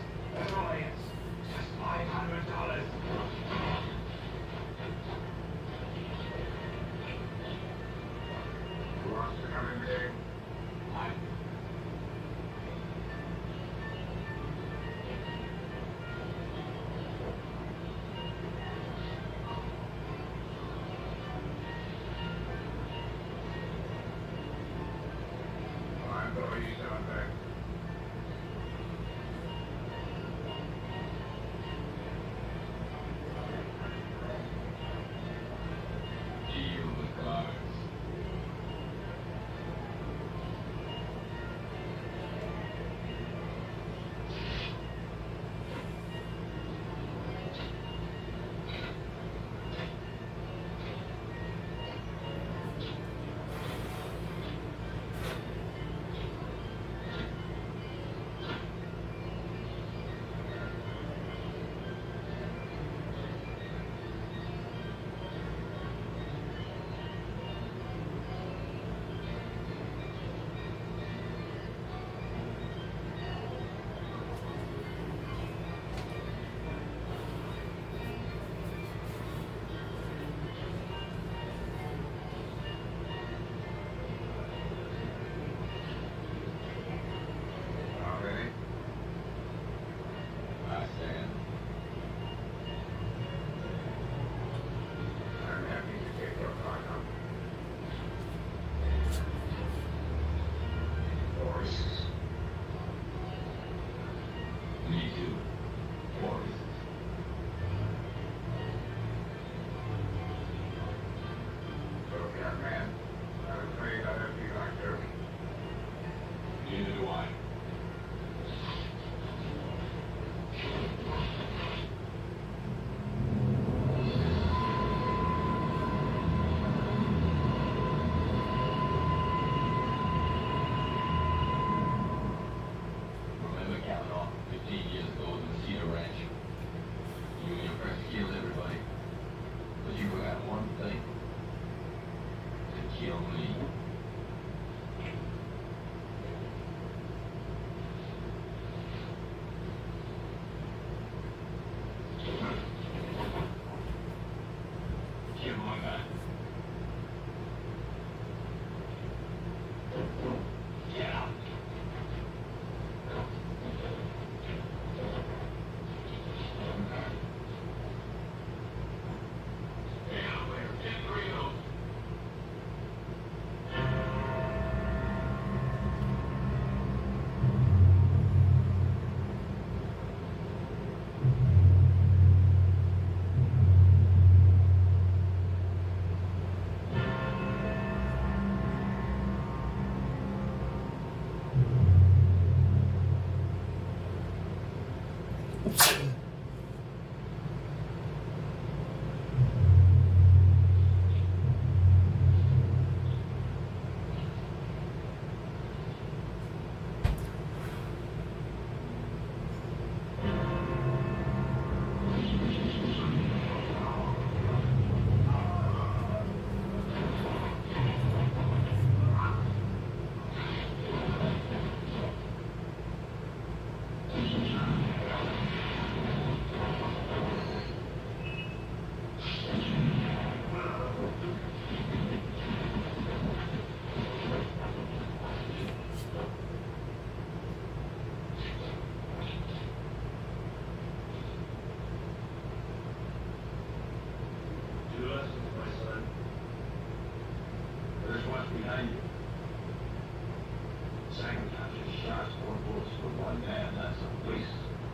one man, that's a waste.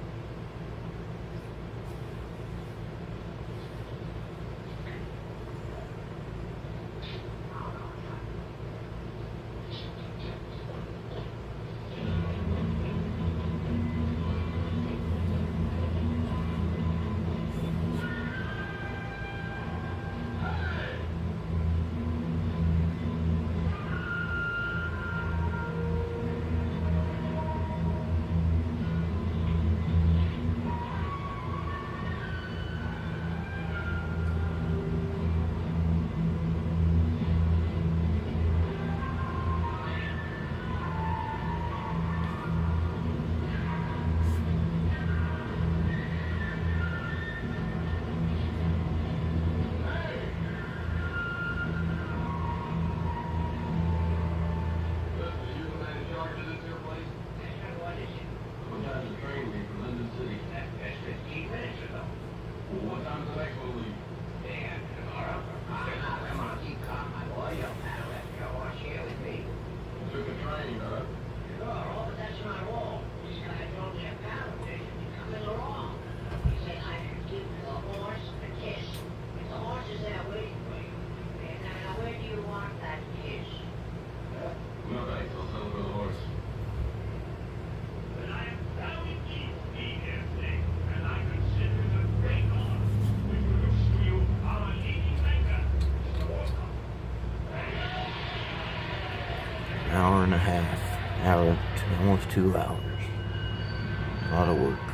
Hour and a half, almost 2 hours. A lot of work.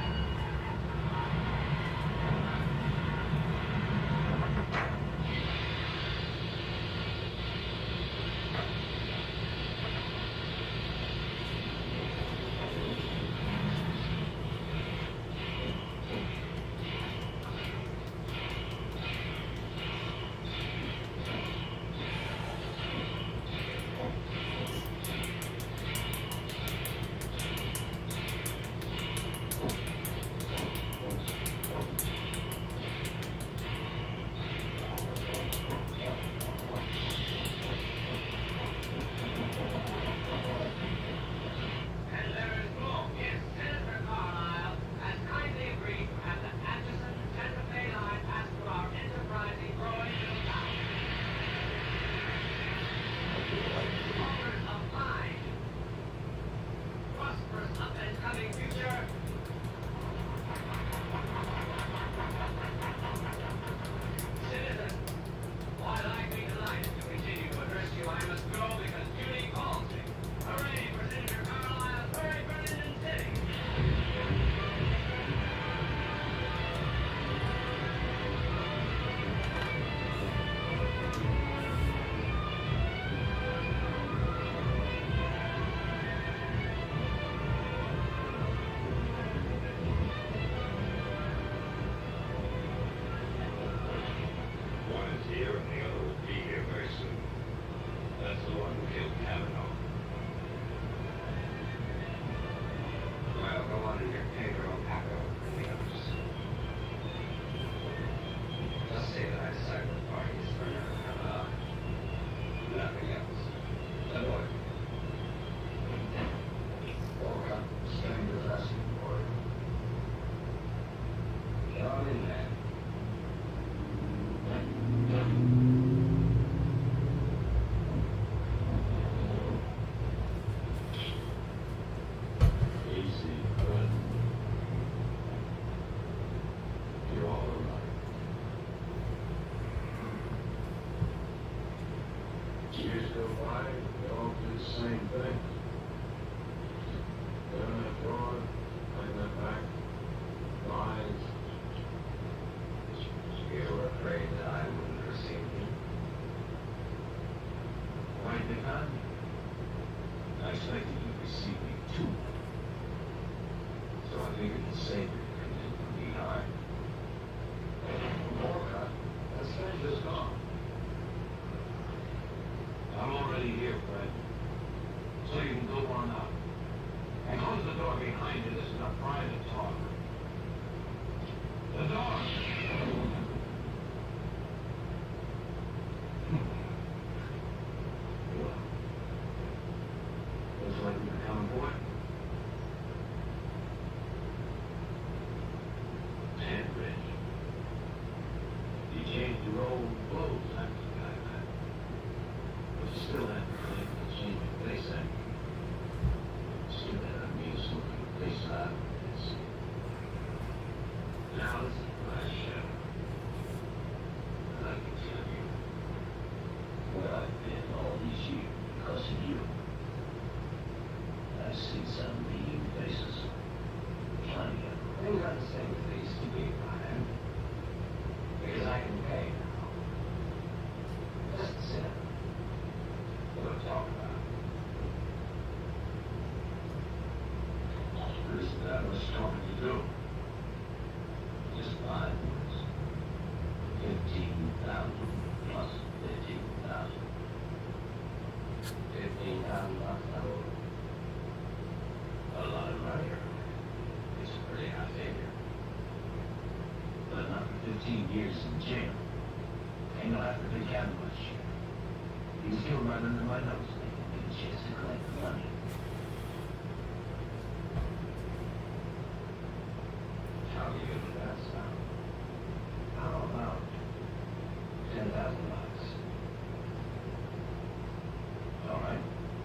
Years go by, they all do the same thing. Open that door, bring that back, lies. You were afraid that I wouldn't receive you. Why deny me? I expected you to receive me too. So I figured the savior could be behind. Walcott, that stranger's gone. I'm already here, Fred. So you can go on out. And close the door behind you. This is a private talk. The door! Looks like we can come aboard. that much talking to do. Just 5 words. 15,000 plus 15,000. 15,000 bucks, a lot of money. It's a pretty high figure. But not for 15 years in jail. Ain't no have to pay capital much. He was killed right under my nose, making me a chance to collect the money. How do you do that sound? How about 10,000 bucks? All right.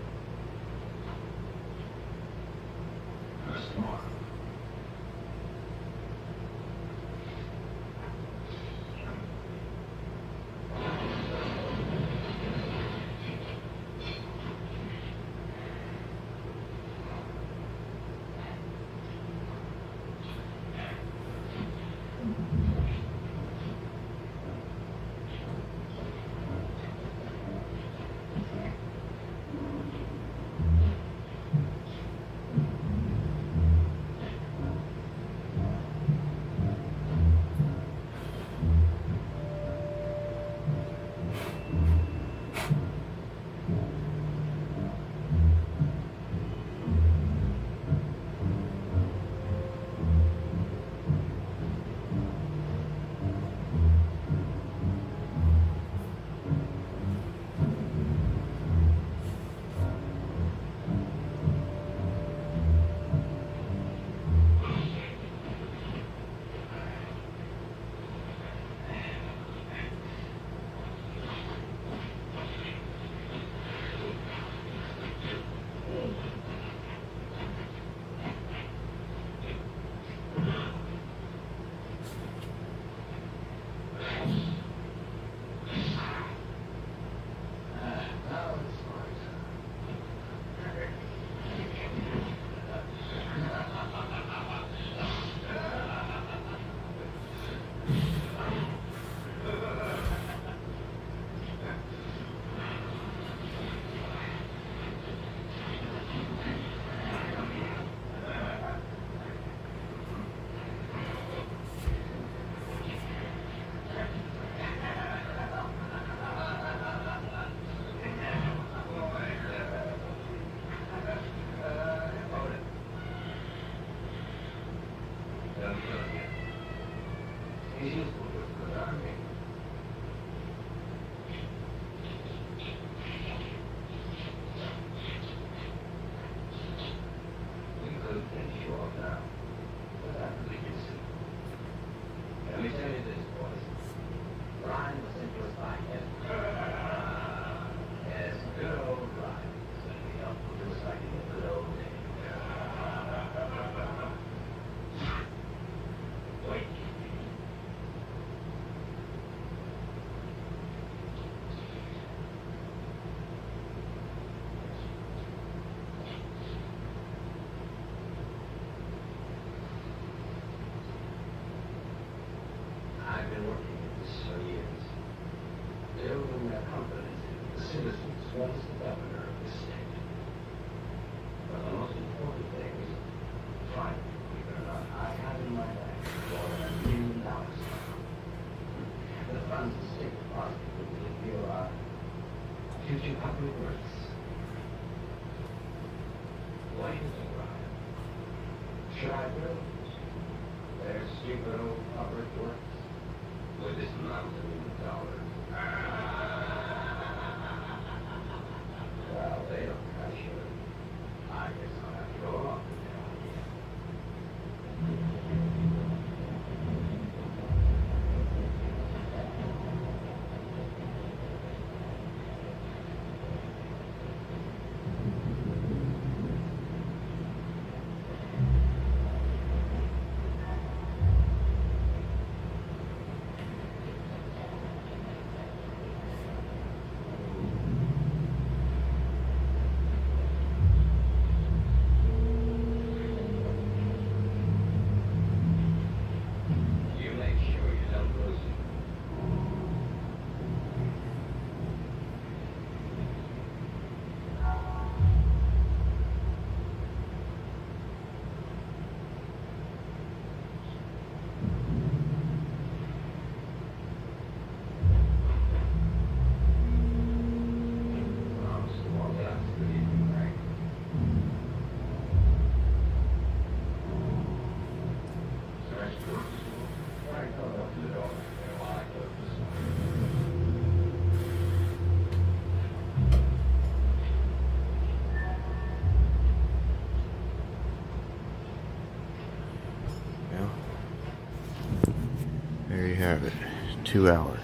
First tomorrow. Let me tell you this, boys. Brian was influenced by him. Yes, good old Brian. Certainly helped with just like in the good old days. Wait. I've been working at this for years, building their confidence in the citizens once the governor of the state. But the most important thing is, finally, believe it or not, I have in my bank more than $1 million. The funds the state deposited will be for our future public works. What do you think, Ryan? Should I build their stupid old public works with this mountain of dollars? Well, they don't think I should. I guess I'll have to go along with their idea. have it. 2 hours.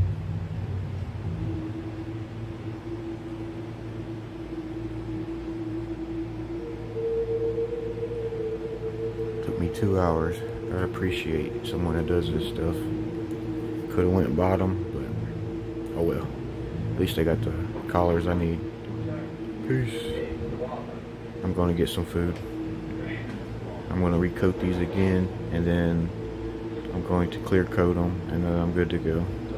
Took me 2 hours. I appreciate someone that does this stuff. Could have went bottom, but oh well. At least I got the collars I need. Peace. I'm going to get some food. I'm going to recoat these again, and then I'm going to clear coat them, and then I'm good to go.